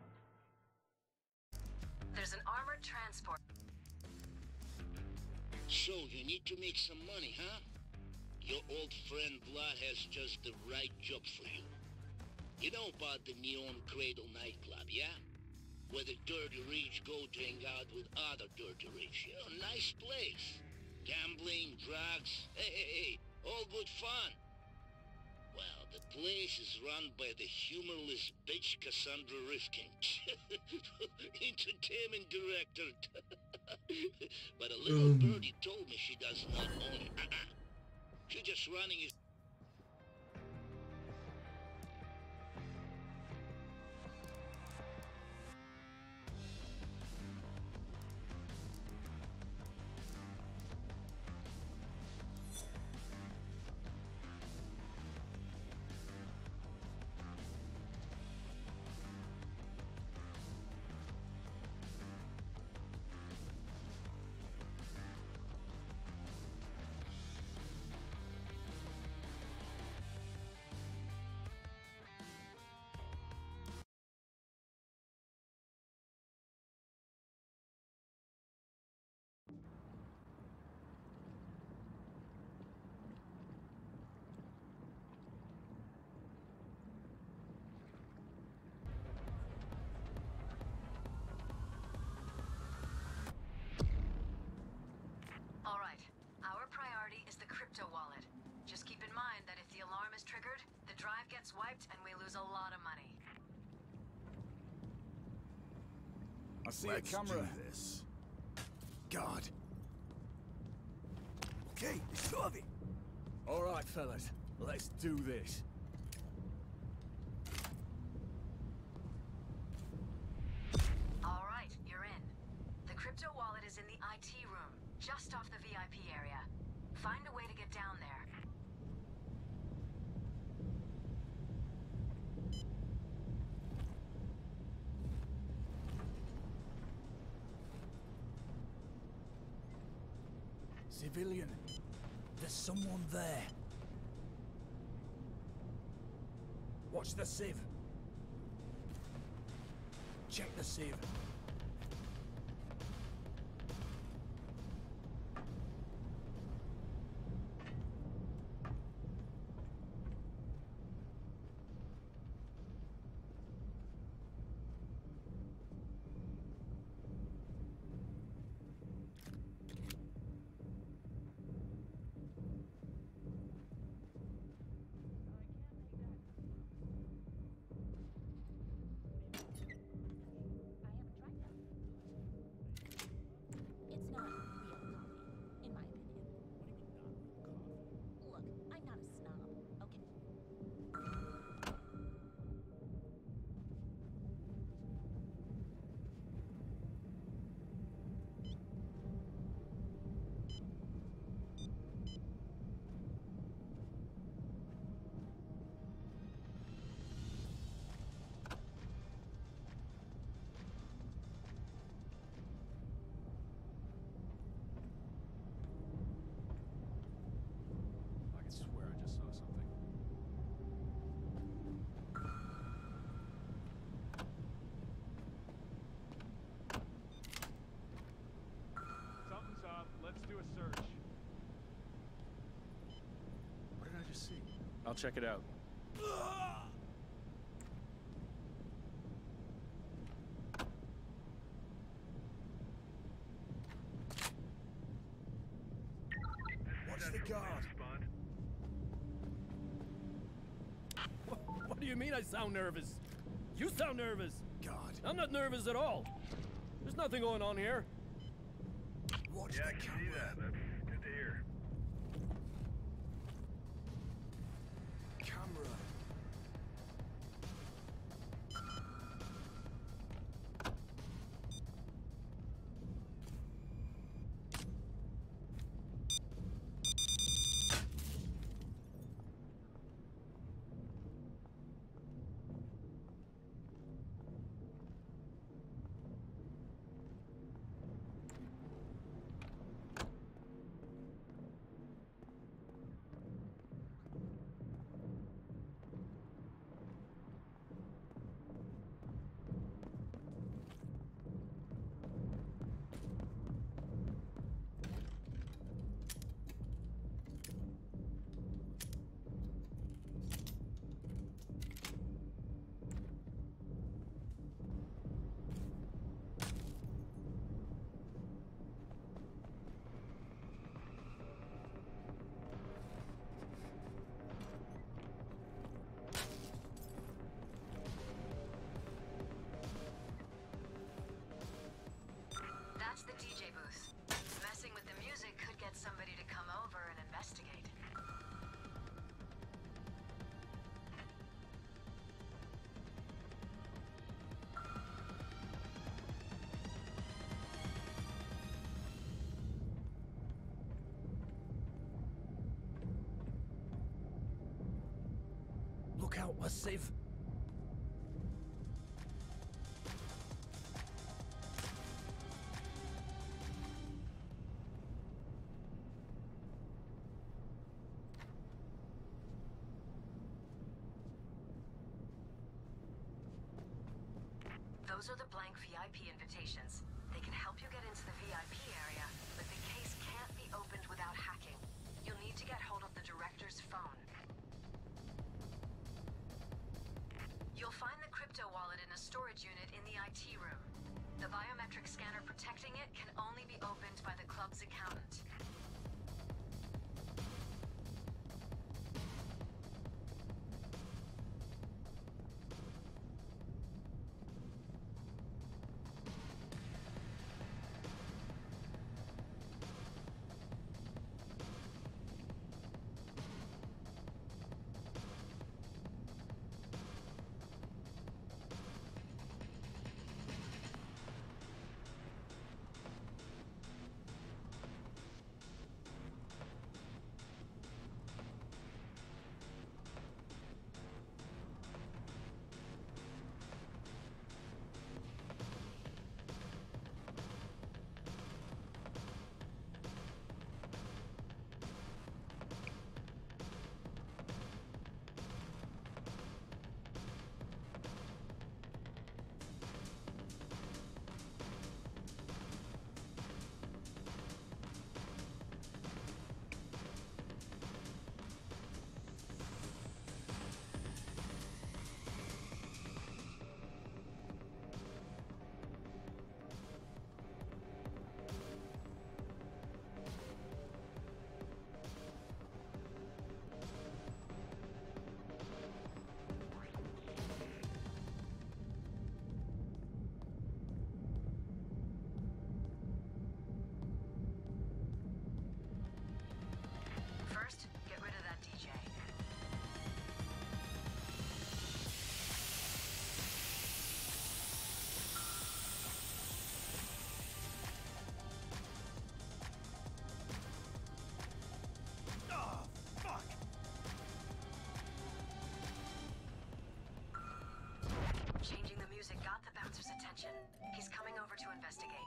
There's an armored transport. So, you need to make some money, huh? Your old friend Vlad has just the right job for you. You know about the Neon Cradle nightclub, yeah? Where the dirty rich go to hang out with other dirty rich. Yeah, nice place. Gambling, drugs, hey, all good fun. Well, the place is run by the humorless bitch Cassandra Rifkin. Entertainment director. But a little birdie told me she does not own it. She's just running it. drive gets wiped and we lose a lot of money. I see Let's a camera. do this. God. Okay, shove it. All right, fellas. Let's do this. All right, you're in. The crypto wallet is in the IT room, just off the VIP area. Find a way to get down there. Civilian. There's someone there. Watch the sieve. Check the sieve. It's not real coffee, in my opinion. Look, I'm not a snob, okay? I can swear I just saw something. Something's up. Let's do a search. What did I just see? I'll check it out. Watch the guard. What do you mean I sound nervous? You sound nervous. God. I'm not nervous at all. There's nothing going on here. Watch Yeah, I the can see camera. that. That's good to hear. Camera. That's the DJ booth. Messing with the music could get somebody to come over and investigate. Look out, a sieve. Those are the blank VIP invitations. They can help you get into the VIP area, but the case can't be opened without hacking. You'll need to get hold of the director's phone. You'll find the crypto wallet in a storage unit in the IT room. The biometric scanner protecting it can only be opened by the club's accountant. First, get rid of that DJ. Oh, fuck! Changing the music got the bouncer's attention. He's coming over to investigate.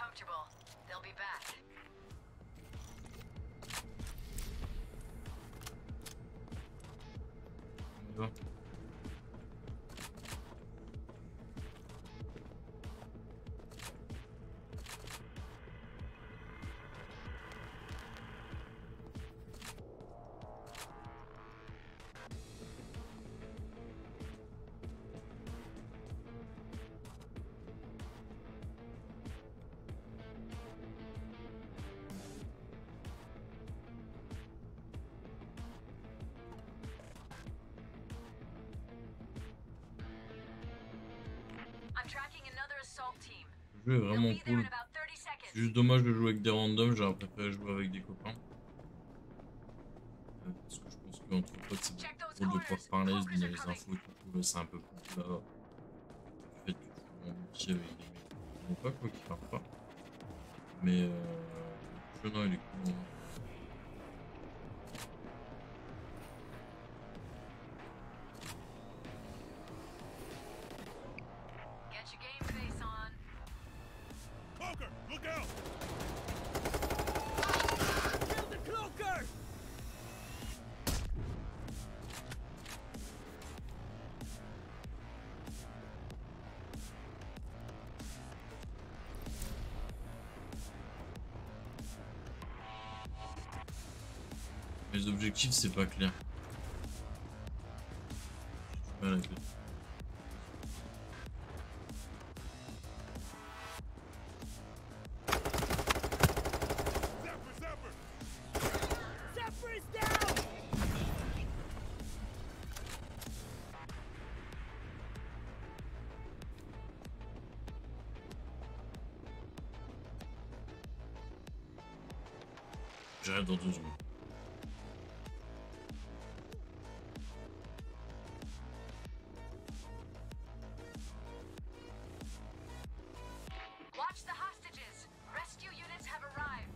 comfortable. They'll be back. On y va. Le jeu est vraiment cool. C'est juste dommage de jouer avec des randoms, j'aurais préféré jouer avec des copains. Parce que je pense qu'entre potes c'est beaucoup trop de pouvoir parler, se donner les infos et tout, c'est un peu plus là. Le fait que tu joues en multi avec des mecs qui ne pas quoi, qui parlent pas. Mais le jeu non il est cool. Hein. Les objectifs c'est pas clair. J'ai du mal avec le... J'arrête dans 2 secondes. Watch the hostages. Rescue units have arrived.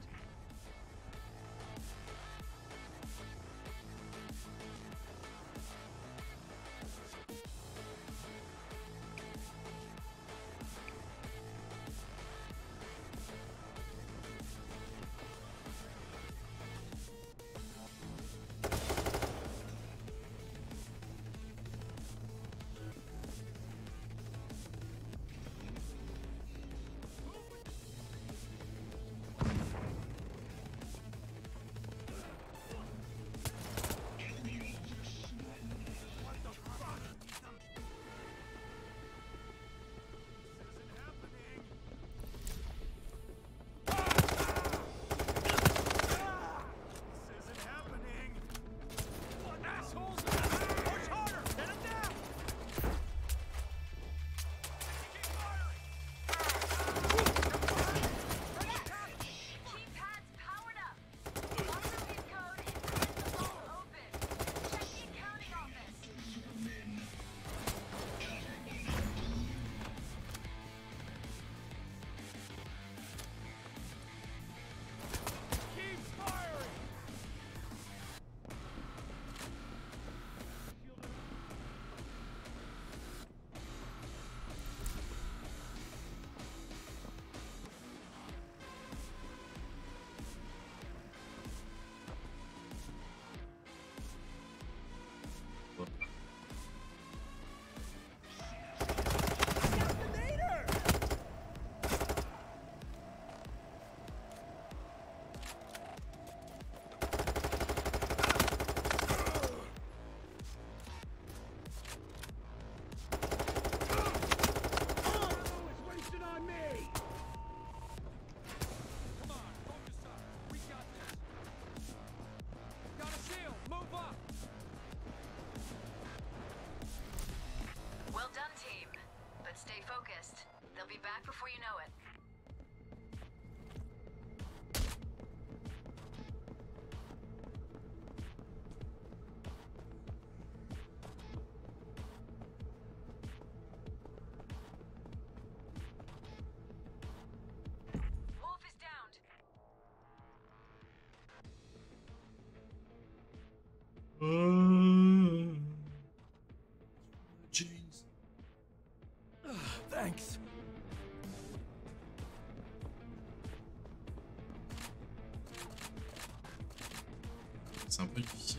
C'est un peu difficile.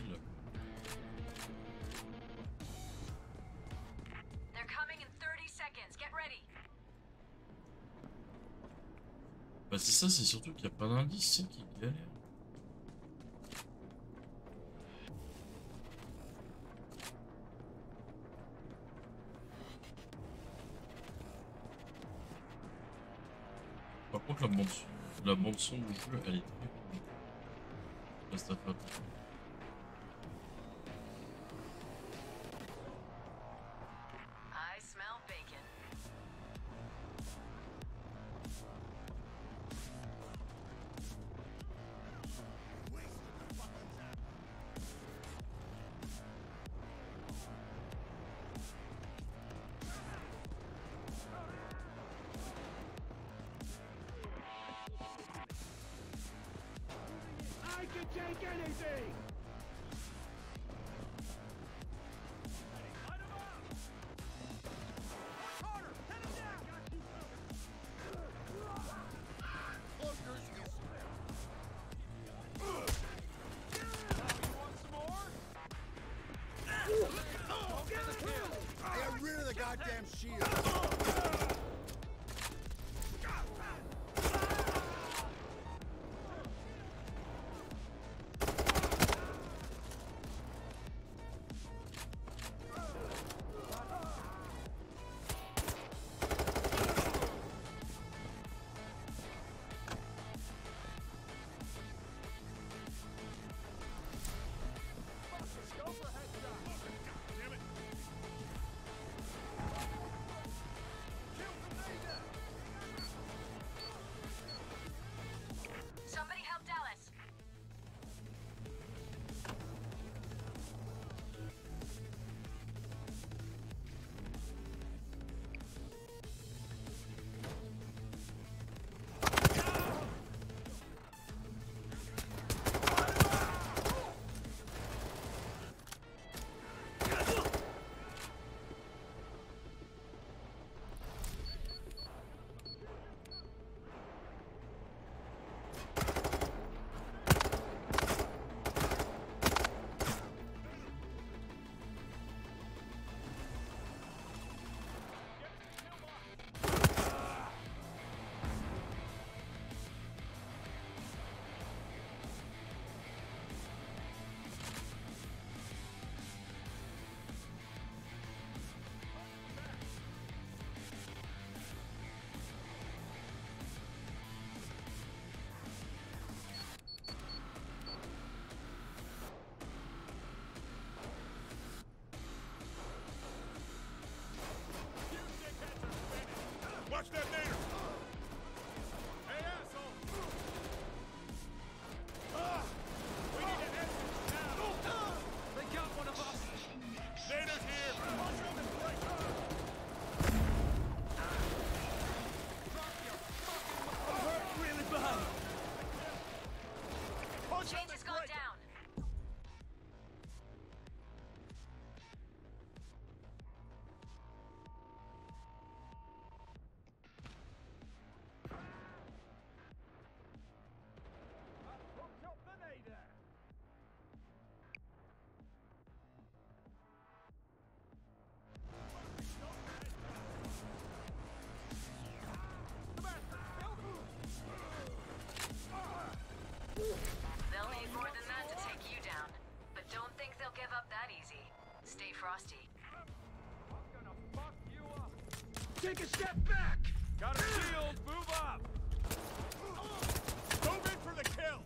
They're coming in 30 seconds. Get ready. Bah c'est ça, c'est surtout qu'il n'y a pas d'indice, c'est qui galère. Par contre la bande son du jeu elle est très cool. Reste à faire attention. I smell bacon. I can take anything! I got rid of the goddamn shield. Somebody help Dallas. Watch that nader! Hey, asshole! We need to exit now! They got one of us! Nader's here! Punch him and break him! I'm hurt really bad! Punch him Change has and gone break him! down. They'll need more than that to take you down. But don't think they'll give up that easy. Stay frosty. Take a step back! Got a shield! Move up! Move in for the kill!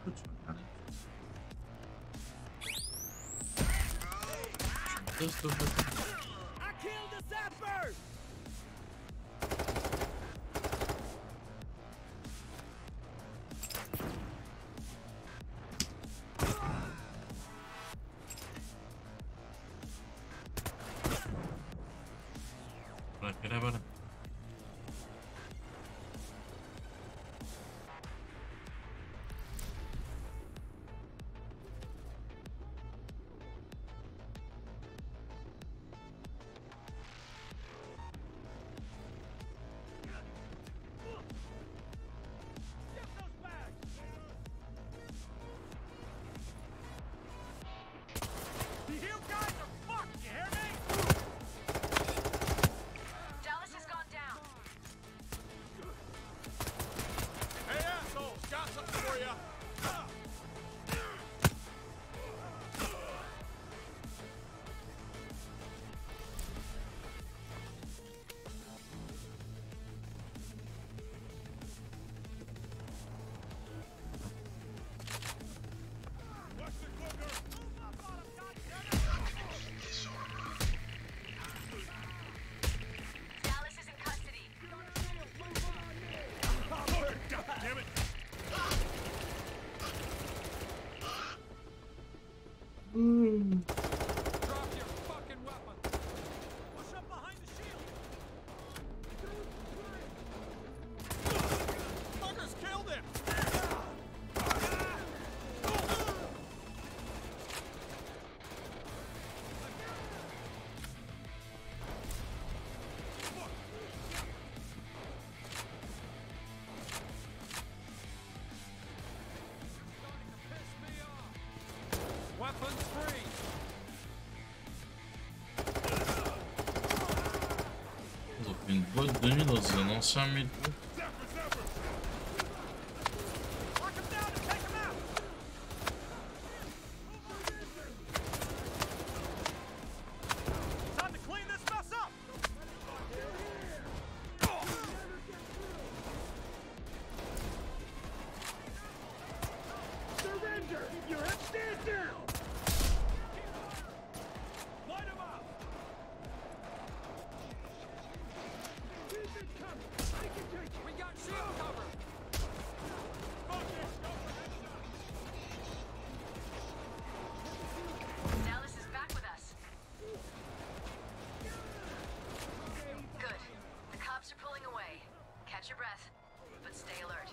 I killed the zapper! Voilà. You guys are fucked, you hear me? Dallas has gone down. Hey, assholes, got something for you. Dallas is in custody. God damn it. Drop your fucking weapon. Push up behind the shield. Fuckers killed him. Weapons free. Ils ont fait une boîte de nuit dans un ancien métro. Lock him down and take him out. Time to clean this mess up. Surrender. You're up. Stand down. Light him up. Keep it coming. I can take it. We got shield cover. Fuck this. Go for headshot. Dallas is back with us. Good. The cops are pulling away. Catch your breath, but stay alert.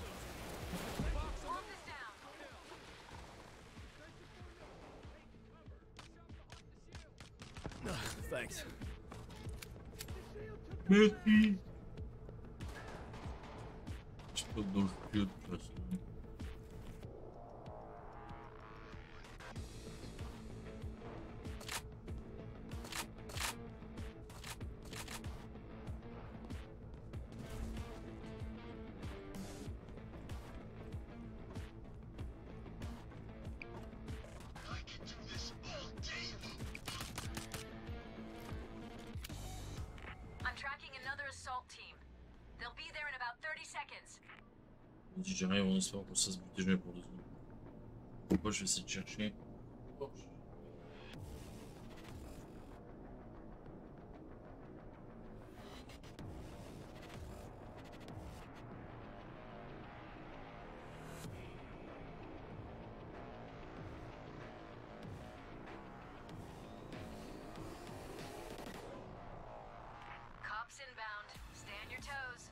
Hold this down. Thanks. Merci. Je peux dans le studio de toute façon. I'm tracking another assault team. They'll be there in about 30 seconds. Si j'arrive en histoire pour ça se buter jamais pour 2 secondes. Pourquoi je vais essayer de chercher? Cops inbound. Stay on your toes.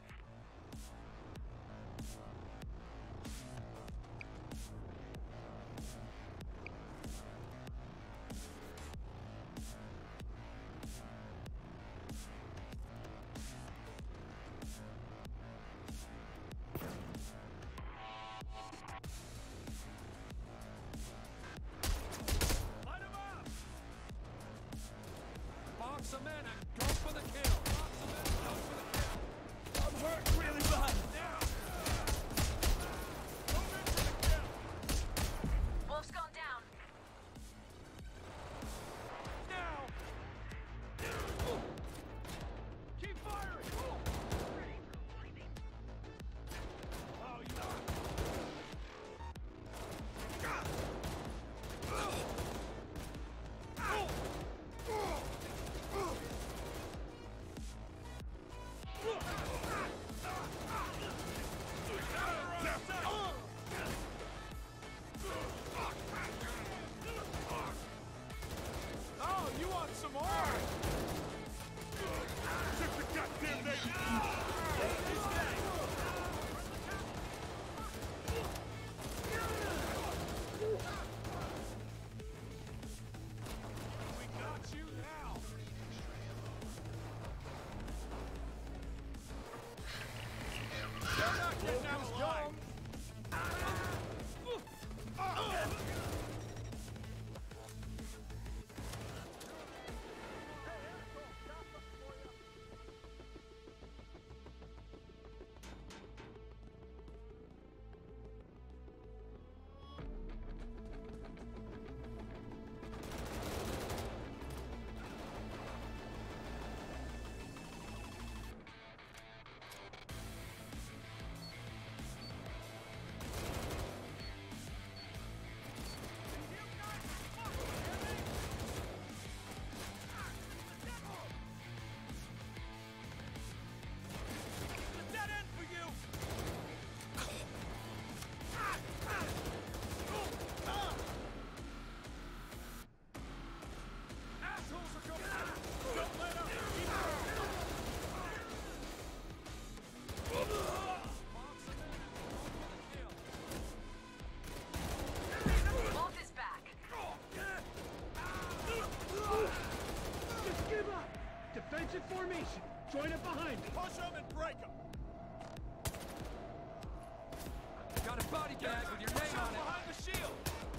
gag with your name on it. Behind the shield.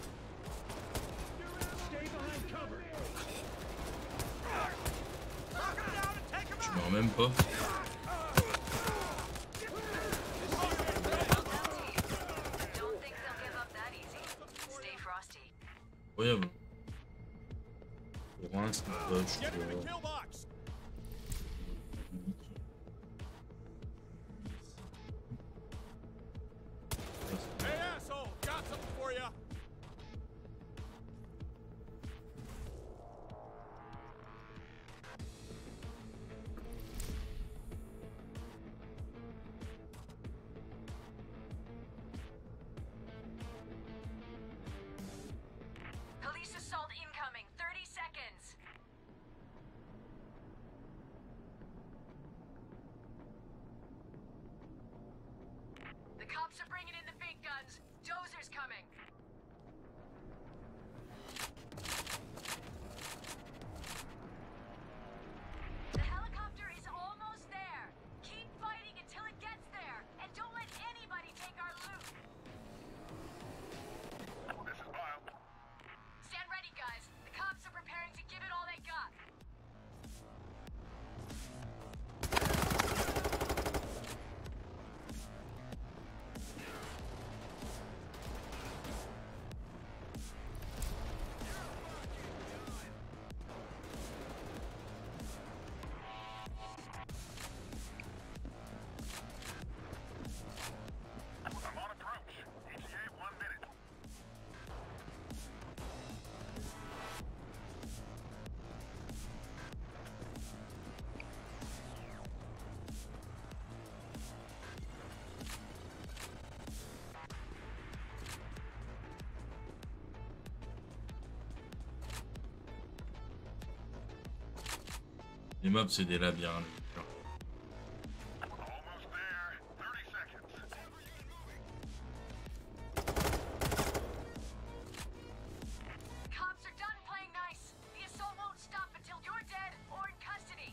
Stay behind cover. Je meurs même pas. Incroyable. Pour un sniper, je crois. Hey asshole, got something for you. Police assault incoming. 30 seconds. The cops are bringing in the big guns. Dozer's coming. The helicopter is almost there. Keep fighting until it gets there. And don't let anybody take our loot. This is Miles. Stand ready, guys. The cops are preparing to give it all they got. I'm on approach. ETA 1 minute. Les mobs, c'est des labyrinthes. Almost there. 30 seconds. Cops are done playing nice. The assault won't stop until you're dead or in custody.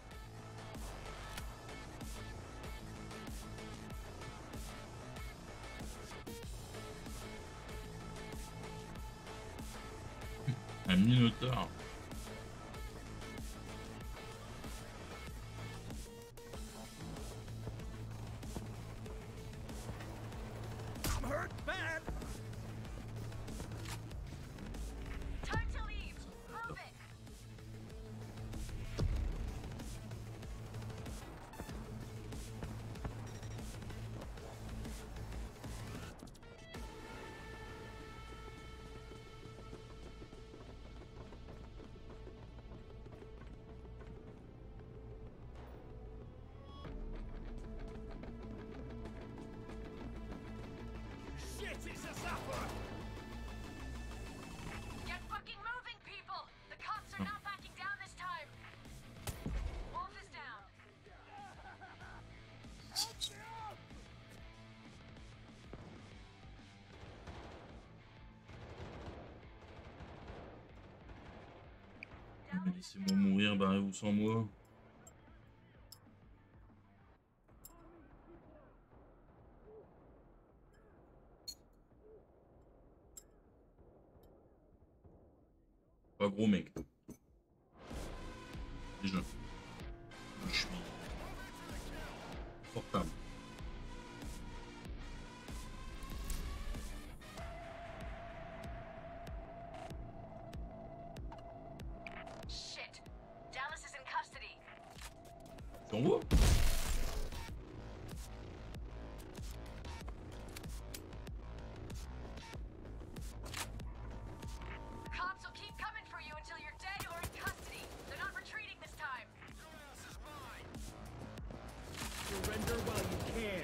Un minotaure. I'm hurt bad. Time to leave. Move it. Shit, it's a zapper. Get fucking moving, people. The cops are not backing down this time. Wolf is down. Mais laissez-moi mourir, barrez-vous sans moi. Pas gros mec. Déjà. Je suis portable. Shit. Dallas is in custody. T'en vois? Cops will keep coming for you until you're dead or in custody. They're not retreating this time. Surrender while you can.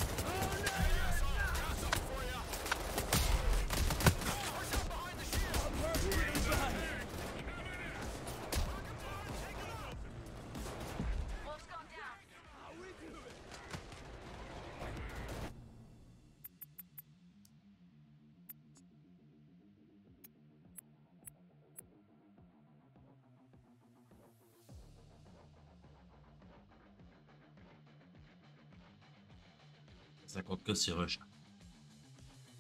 Wolf's gone down. Ça compte que c'est rush.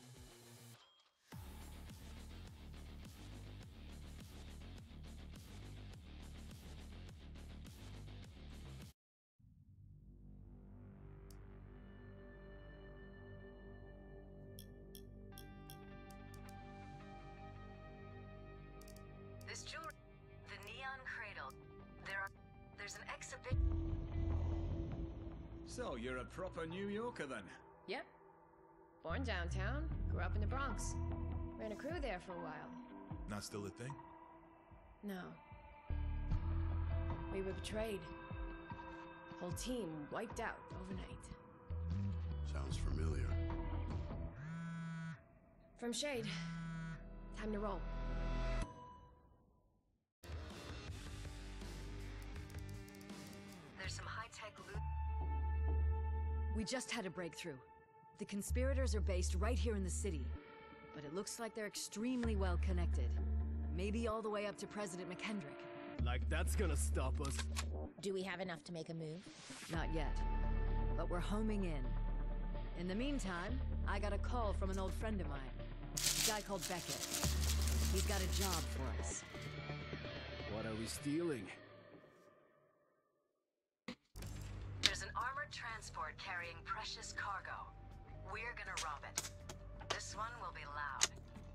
So, you're a proper New Yorker then? Yep. Born downtown, grew up in the Bronx. Ran a crew there for a while. Not still a thing? No. We were betrayed. Whole team wiped out overnight. Sounds familiar. From Shade. Time to roll. There's some high-tech loot. We just had a breakthrough. The conspirators are based right here in the city, but it looks like they're extremely well connected. Maybe all the way up to President McKendrick. Like that's gonna stop us. Do we have enough to make a move? Not yet, but we're homing in. In the meantime, I got a call from an old friend of mine. A guy called Beckett. He's got a job for us. What are we stealing? There's an armored transport carrying precious cargo. We're gonna rob it. This one will be loud.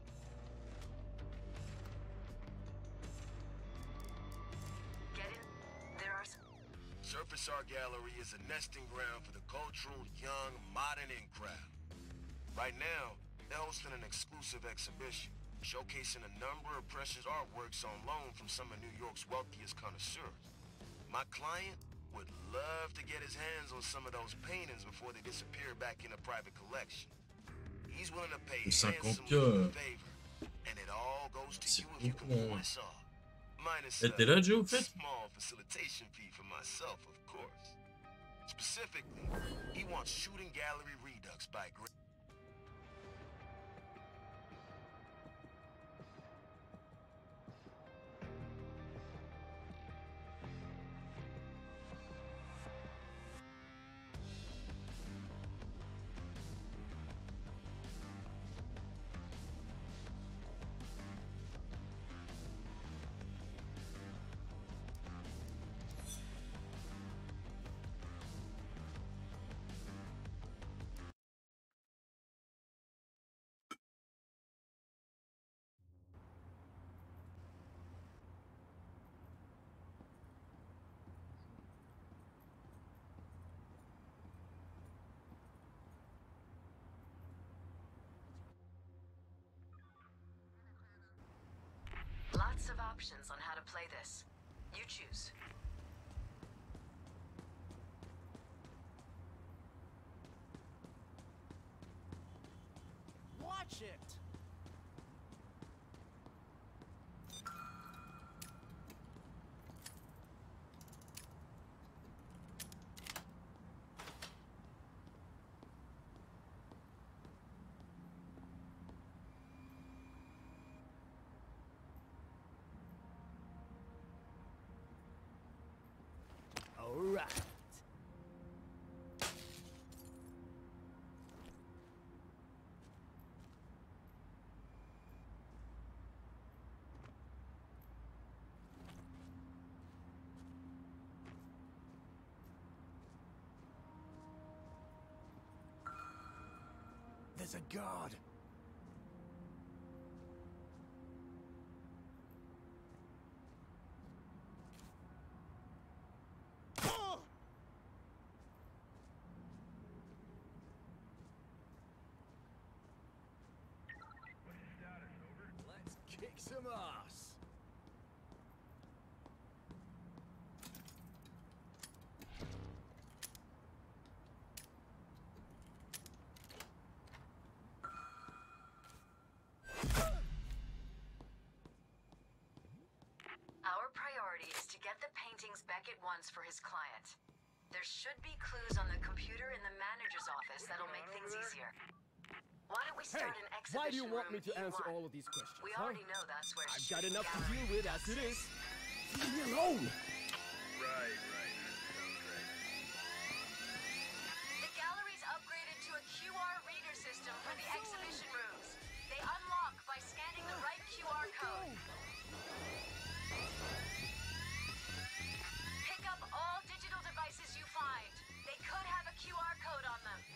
Get in. There are some... Surface Art Gallery is a nesting ground for the cultural, young, modern in crowd. Right now, they're hosting an exclusive exhibition, showcasing a number of precious artworks on loan from some of New York's wealthiest connoisseurs. My client would love to get his hands on some of those paintings before they disappear back in a private collection. He's willing to pay handsomely for the favor, and it all goes to you if you can this off. Minus a small facilitation fee for myself, of course. Specifically, he wants Shooting Gallery Redux by Greg. Lots of options on how to play this. You choose. Watch it! All right. There's a guard. Let's kick some ass. Our priority is to get the paintings Beckett wants for his client. There should be clues on the computer in the manager's office that'll make things easier. Why don't we start an exhibition Why do you want me to room answer E1? all of these questions? We huh? already know that's where I've got Shooting enough to Gallery deal with as it is. Leave me alone. Right. Sounds great. The gallery's upgraded to a QR reader system for the exhibition rooms. They unlock by scanning the right QR code. Pick up all digital devices you find. They could have a QR code on them.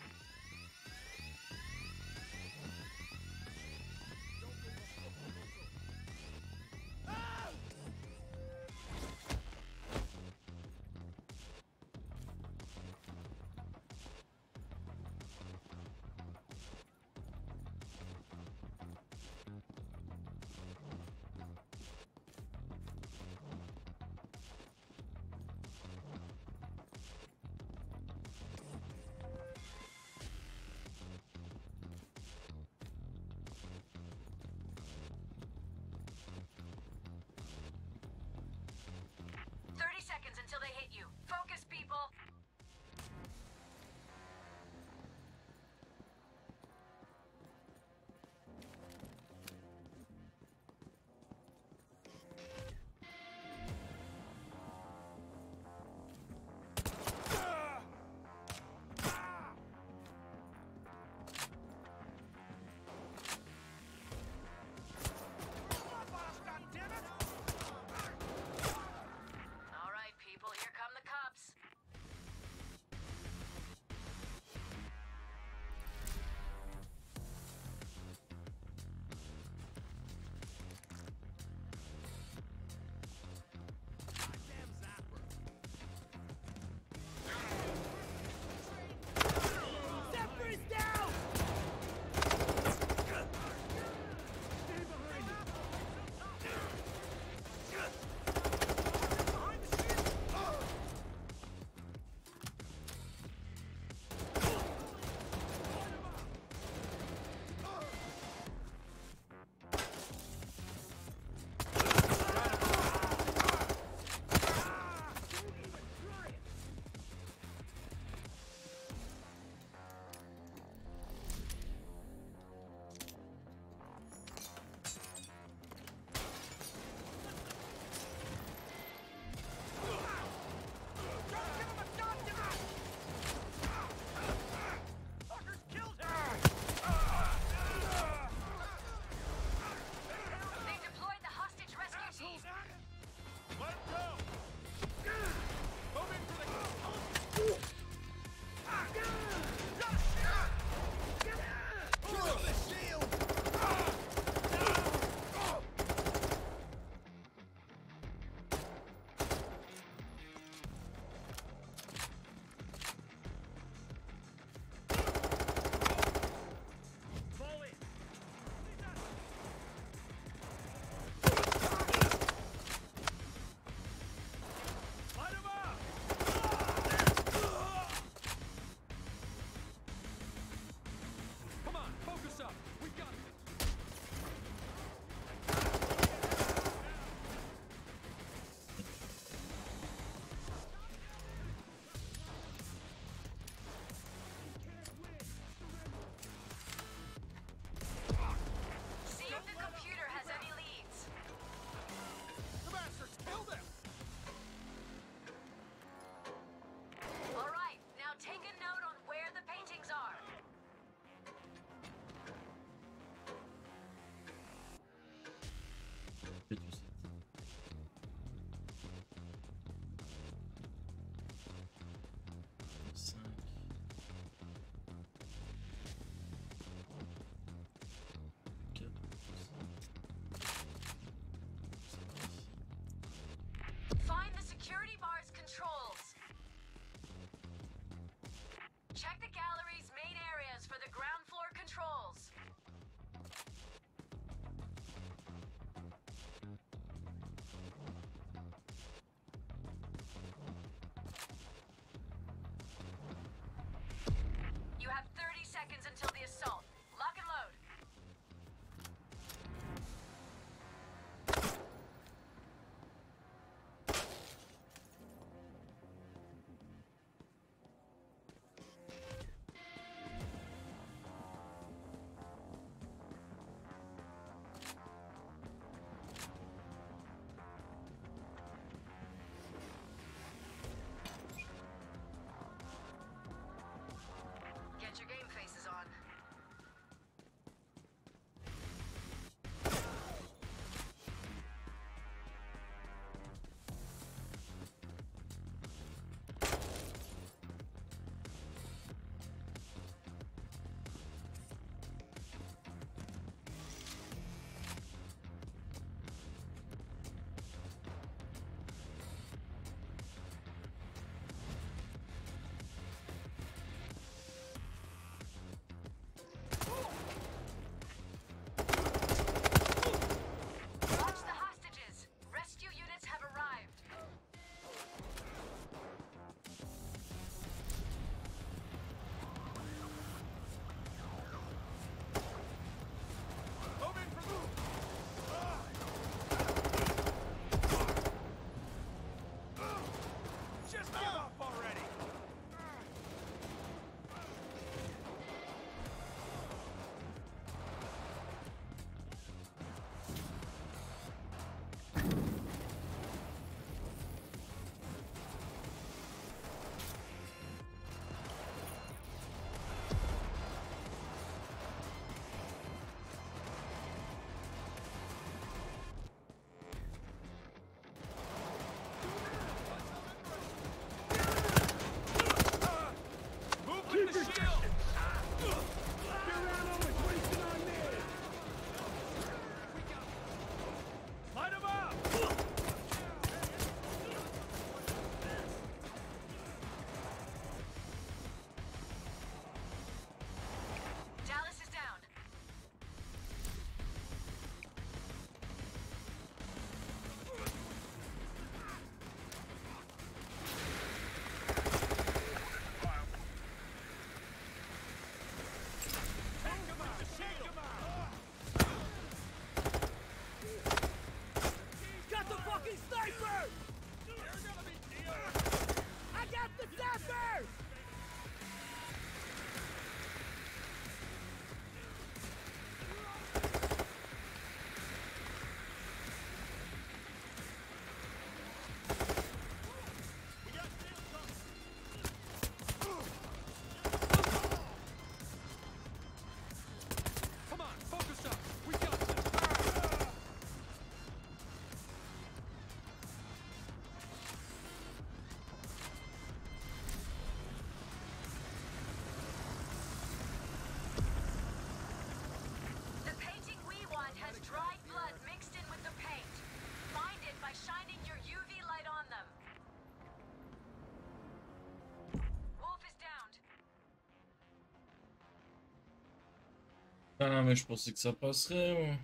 Ah, mais je pensais que ça passerait, moi.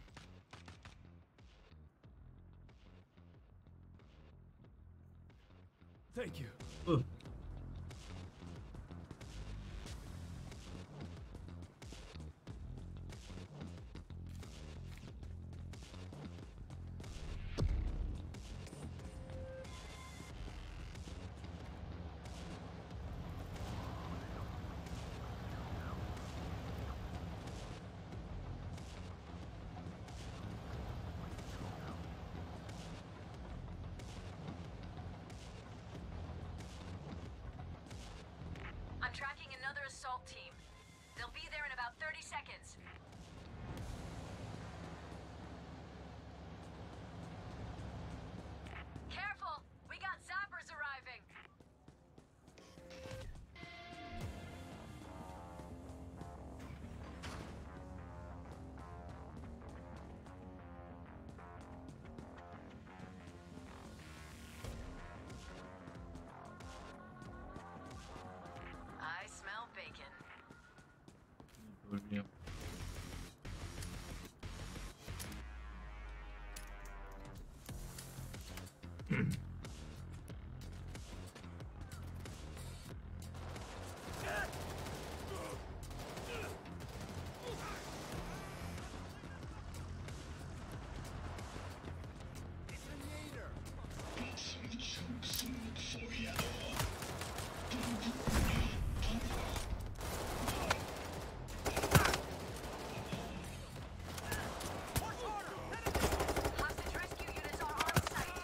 Thank you. Oh. I'm tracking another assault team. They'll be there in about 30 seconds. Careful! We got zappers arriving! I smell bacon. Revenir. Hostage rescue units are on site.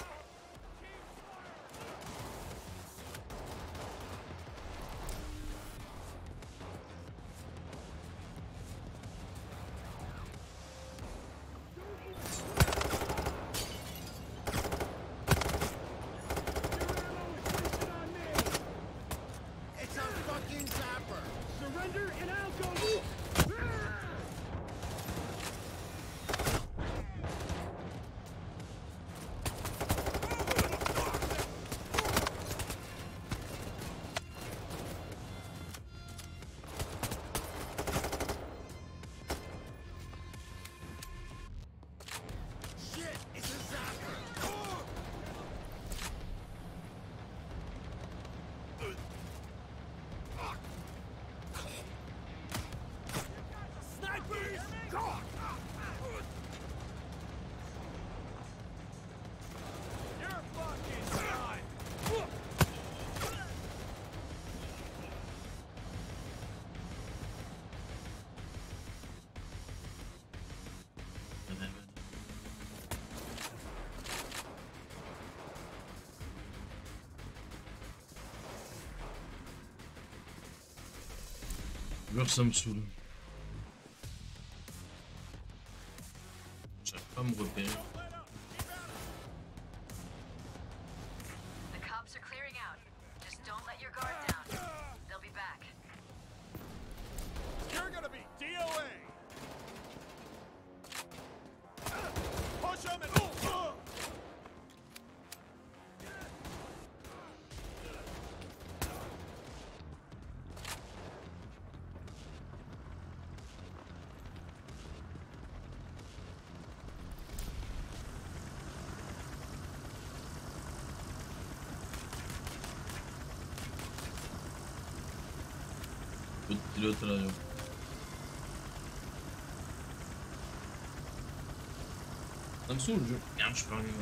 It's a fucking zapper! Surrender and I'll go! Shit! It's a zapper! Snipers! You're fucking done. Leur ça me saoule. J'arrive pas à me repérer. The cops are clearing out. Just don't let your guard down. They'll be back. You're gonna be DOA. Push him and Peu de pilote à l'avion. Ça me saoule, Merde, je peux arriver.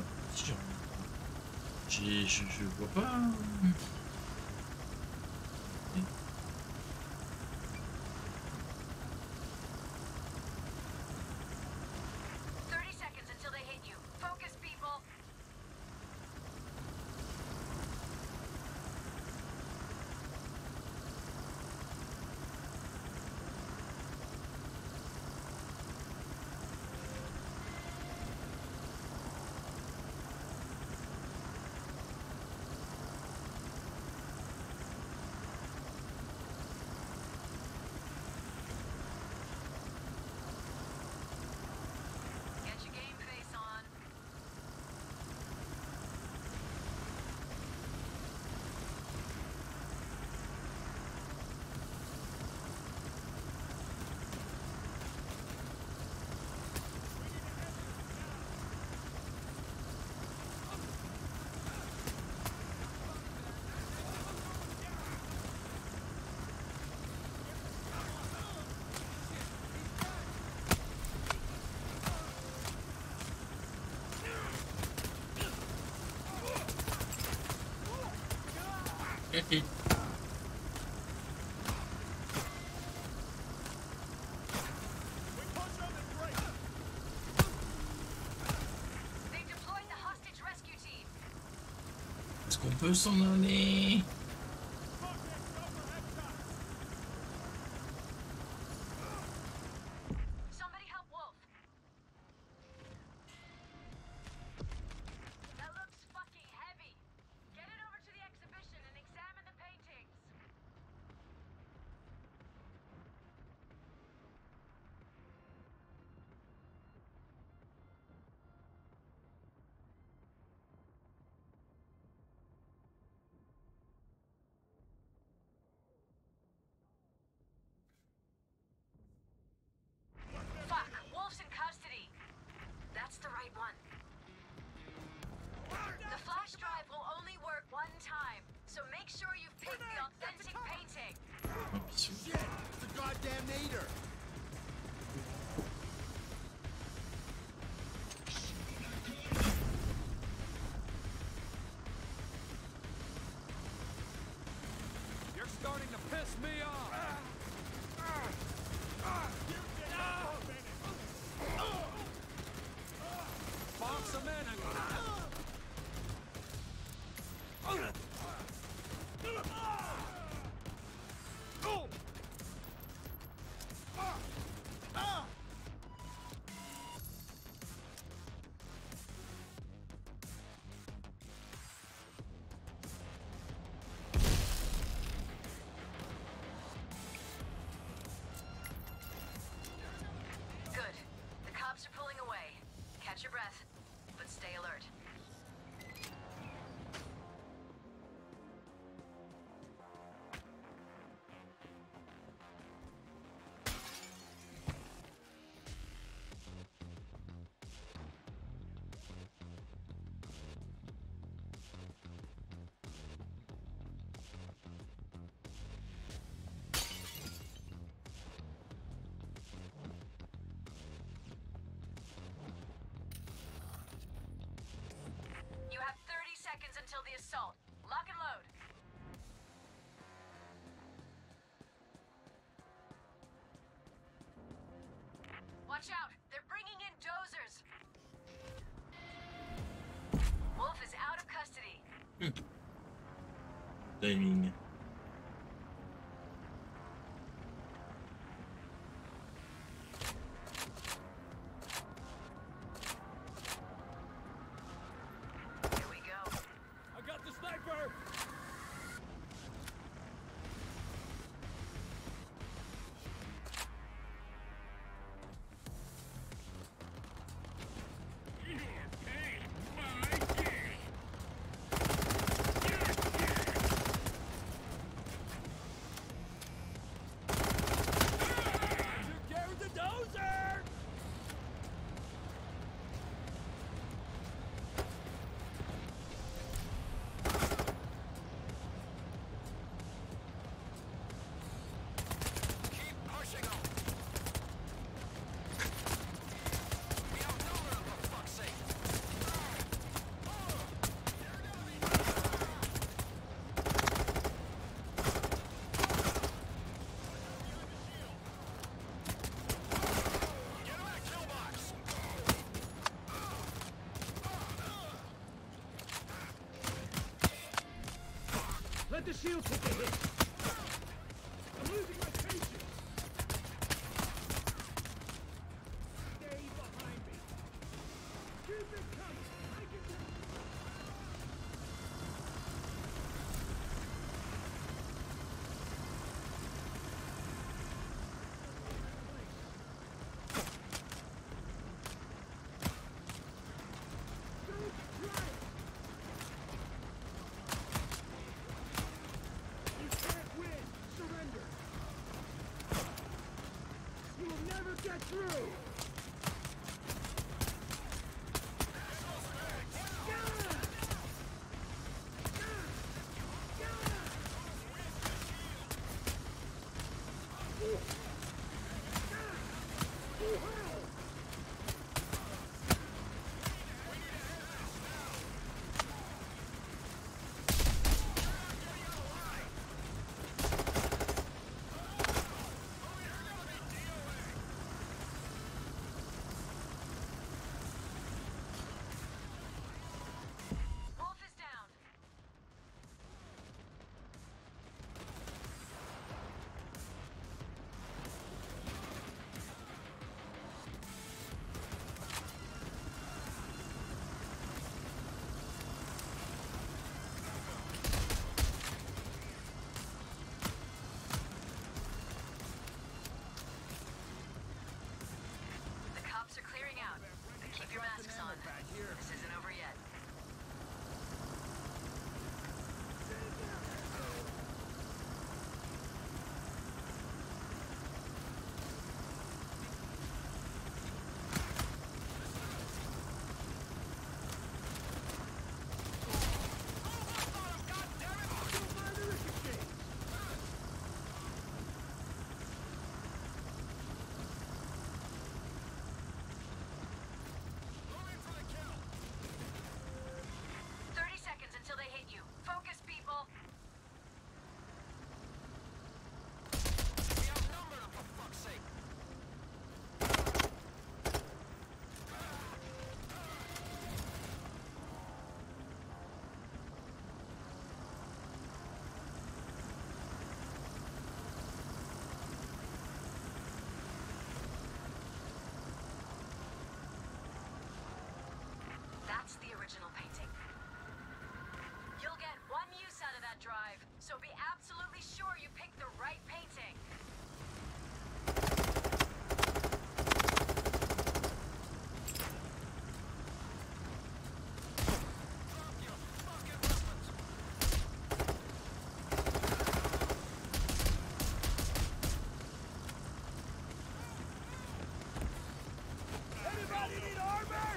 Je vois pas. 30 seconds until they hit you. Focus, people. Attaquez. Est-ce qu'on peut s'en aller? Starting to piss me off. Box him in. Catch your breath, but stay alert. Until the assault. Lock and load. Watch out! They're bringing in dozers! Wolf is out of custody. Timing. Let the shield take a hit. I'm losing my patience. Stay behind me. Keep it coming. I can do it. Get through! original painting. You'll get one use out of that drive, so be absolutely sure you pick the right painting. Anybody need armor?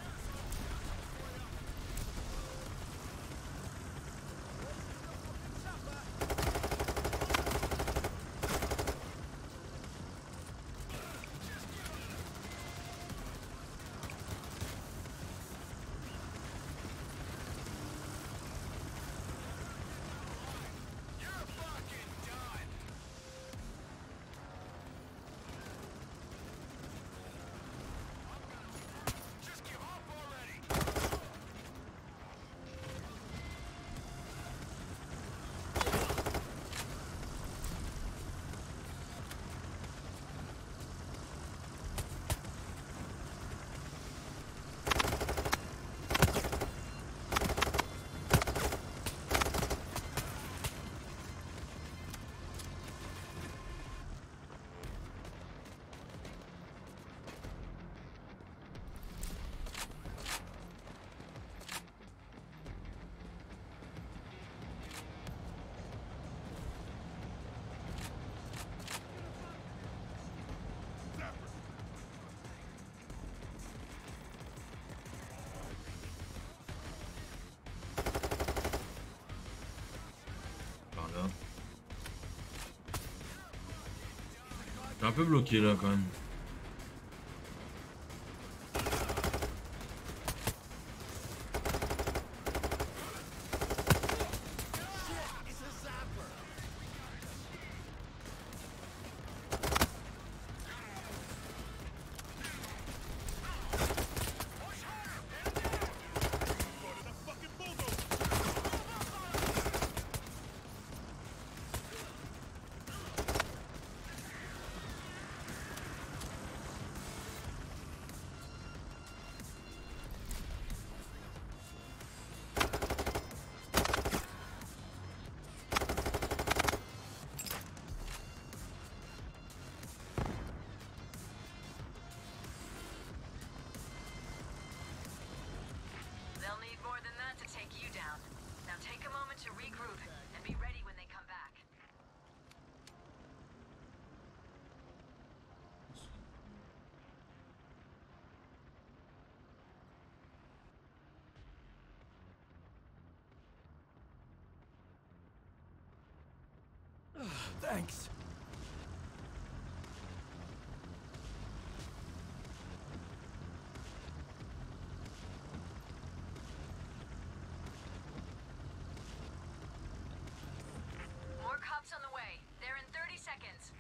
Je suis un peu bloqué là quand même. They'll need more than that to take you down. Now take a moment to regroup and be ready when they come back. Thanks. More cops on the way. They're in 30 seconds.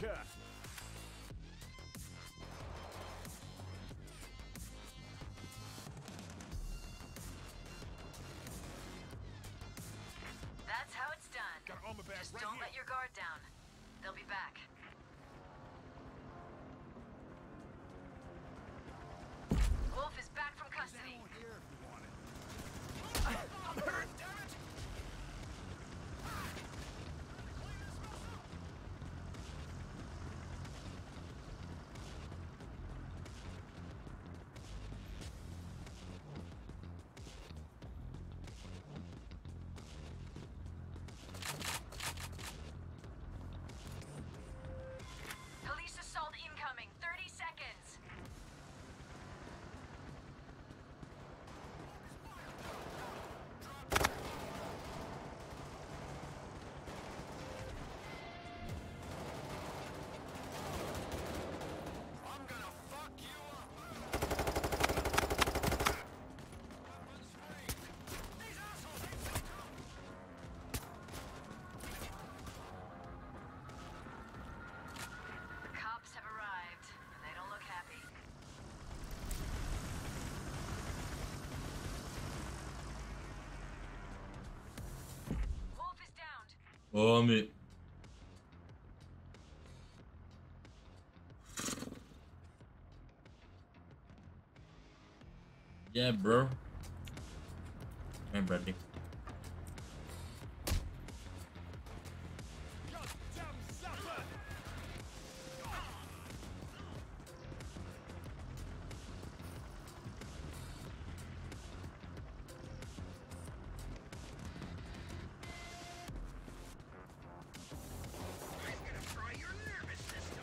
cut. That's how it's done. Got armor bag Just right don't here. let your guard down. They'll be back. Wolf is back from custody. I'm hurt, damn it! Police assault incoming. 30 seconds. I'm gonna fuck you up! These assholes ain't so tough! The cops have arrived, and they don't look happy. Wolf is downed. Oh mais... Yeah, bro. Hey, Bradley. Goddamn zapper! I'm gonna fry your nervous system.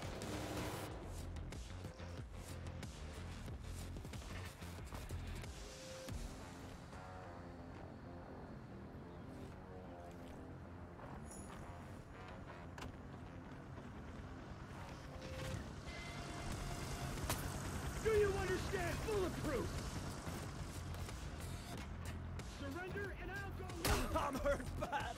Do you understand? Bulletproof! Surrender and I'll go. I'm hurt bad.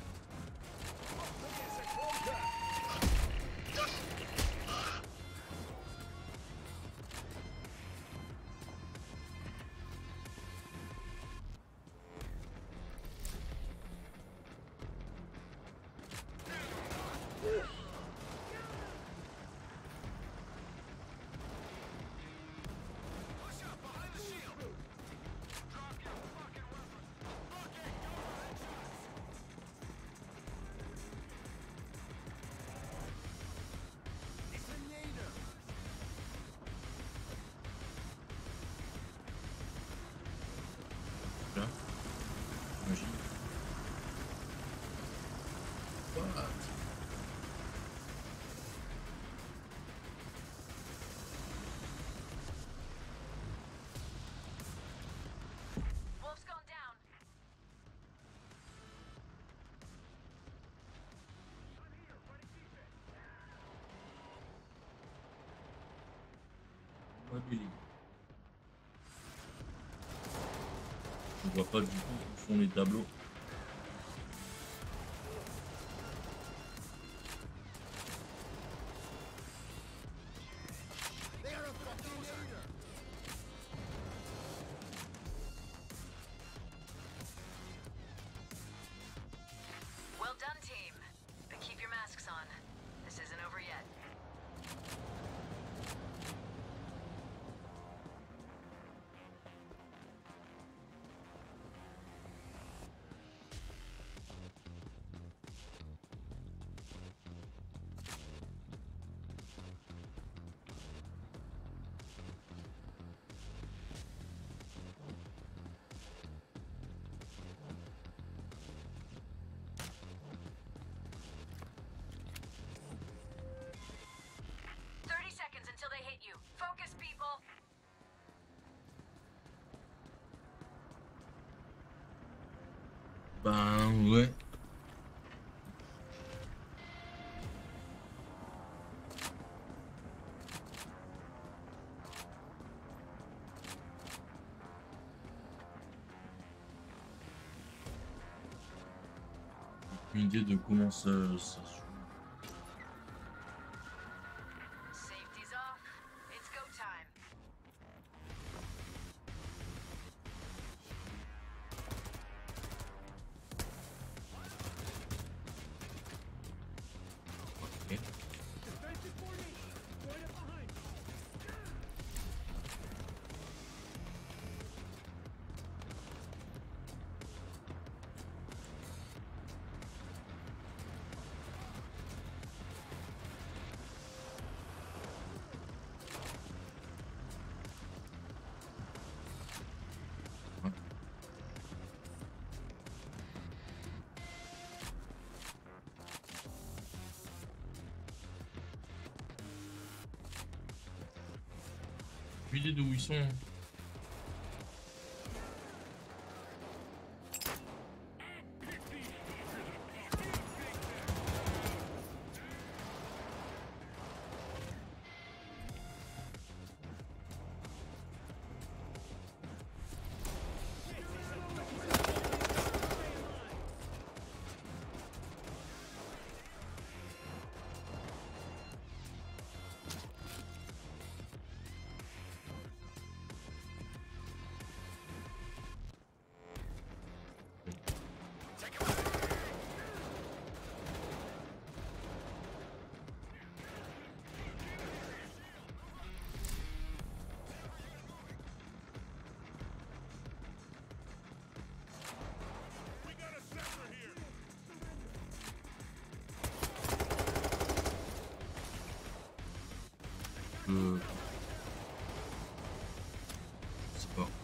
Push up behind the shield. Drop your fucking weapon. Okay, go ahead, Incendiator. Là. Imagine. What? Wolf's gone down. Ouais, Billy. Je vois pas du tout où sont les tableaux. They are a fucking leader. Well done, team. But keep your masks on. This isn't over yet. Until they hit you. Focus, people. Ben ouais. Une idée de comment ça se joue. plus idée d'où ils sont. Je sais pas.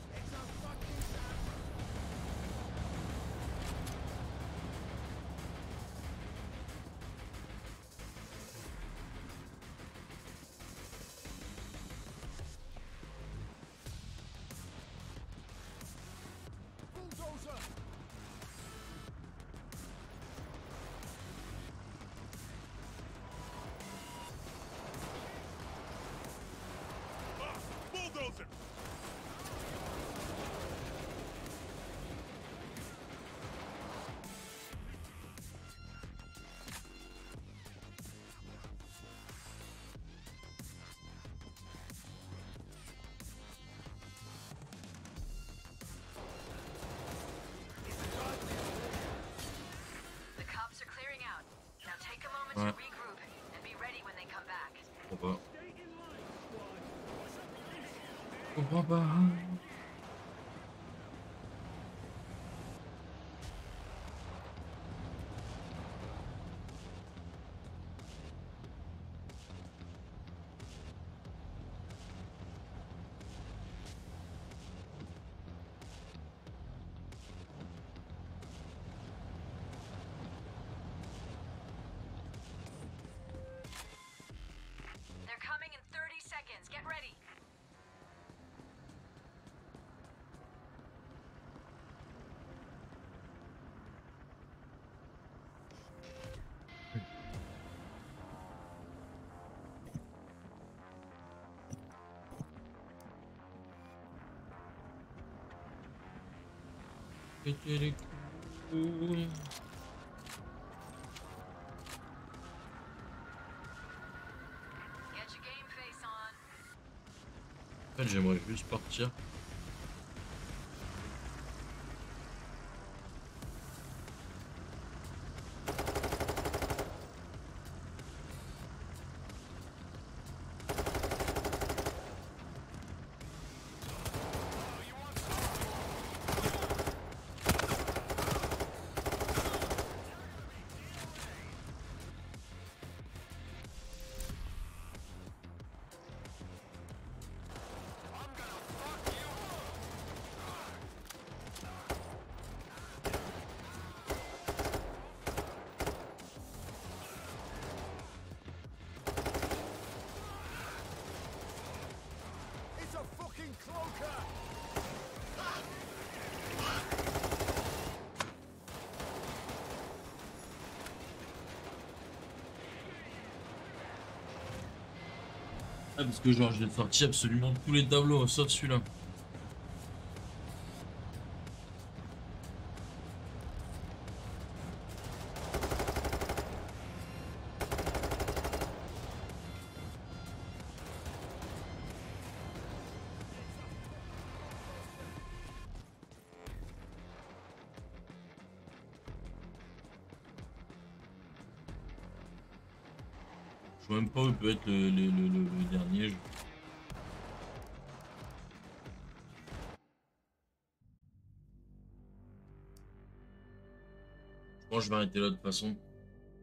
Bulldozer! The cops are clearing out. Now take a moment to regroup and be ready when they come back. Pourquoi pas? Pourquoi pas? They're coming in 30 seconds. Get ready. Péter les couilles. Get your game face on. En fait, j'aimerais juste partir. It's a fucking cloaker! Ah, parce que genre j'ai sorti absolument tous les tableaux sauf celui-là. Je vois même pas où peut être le dernier. Je pense que je vais arrêter là de toute façon.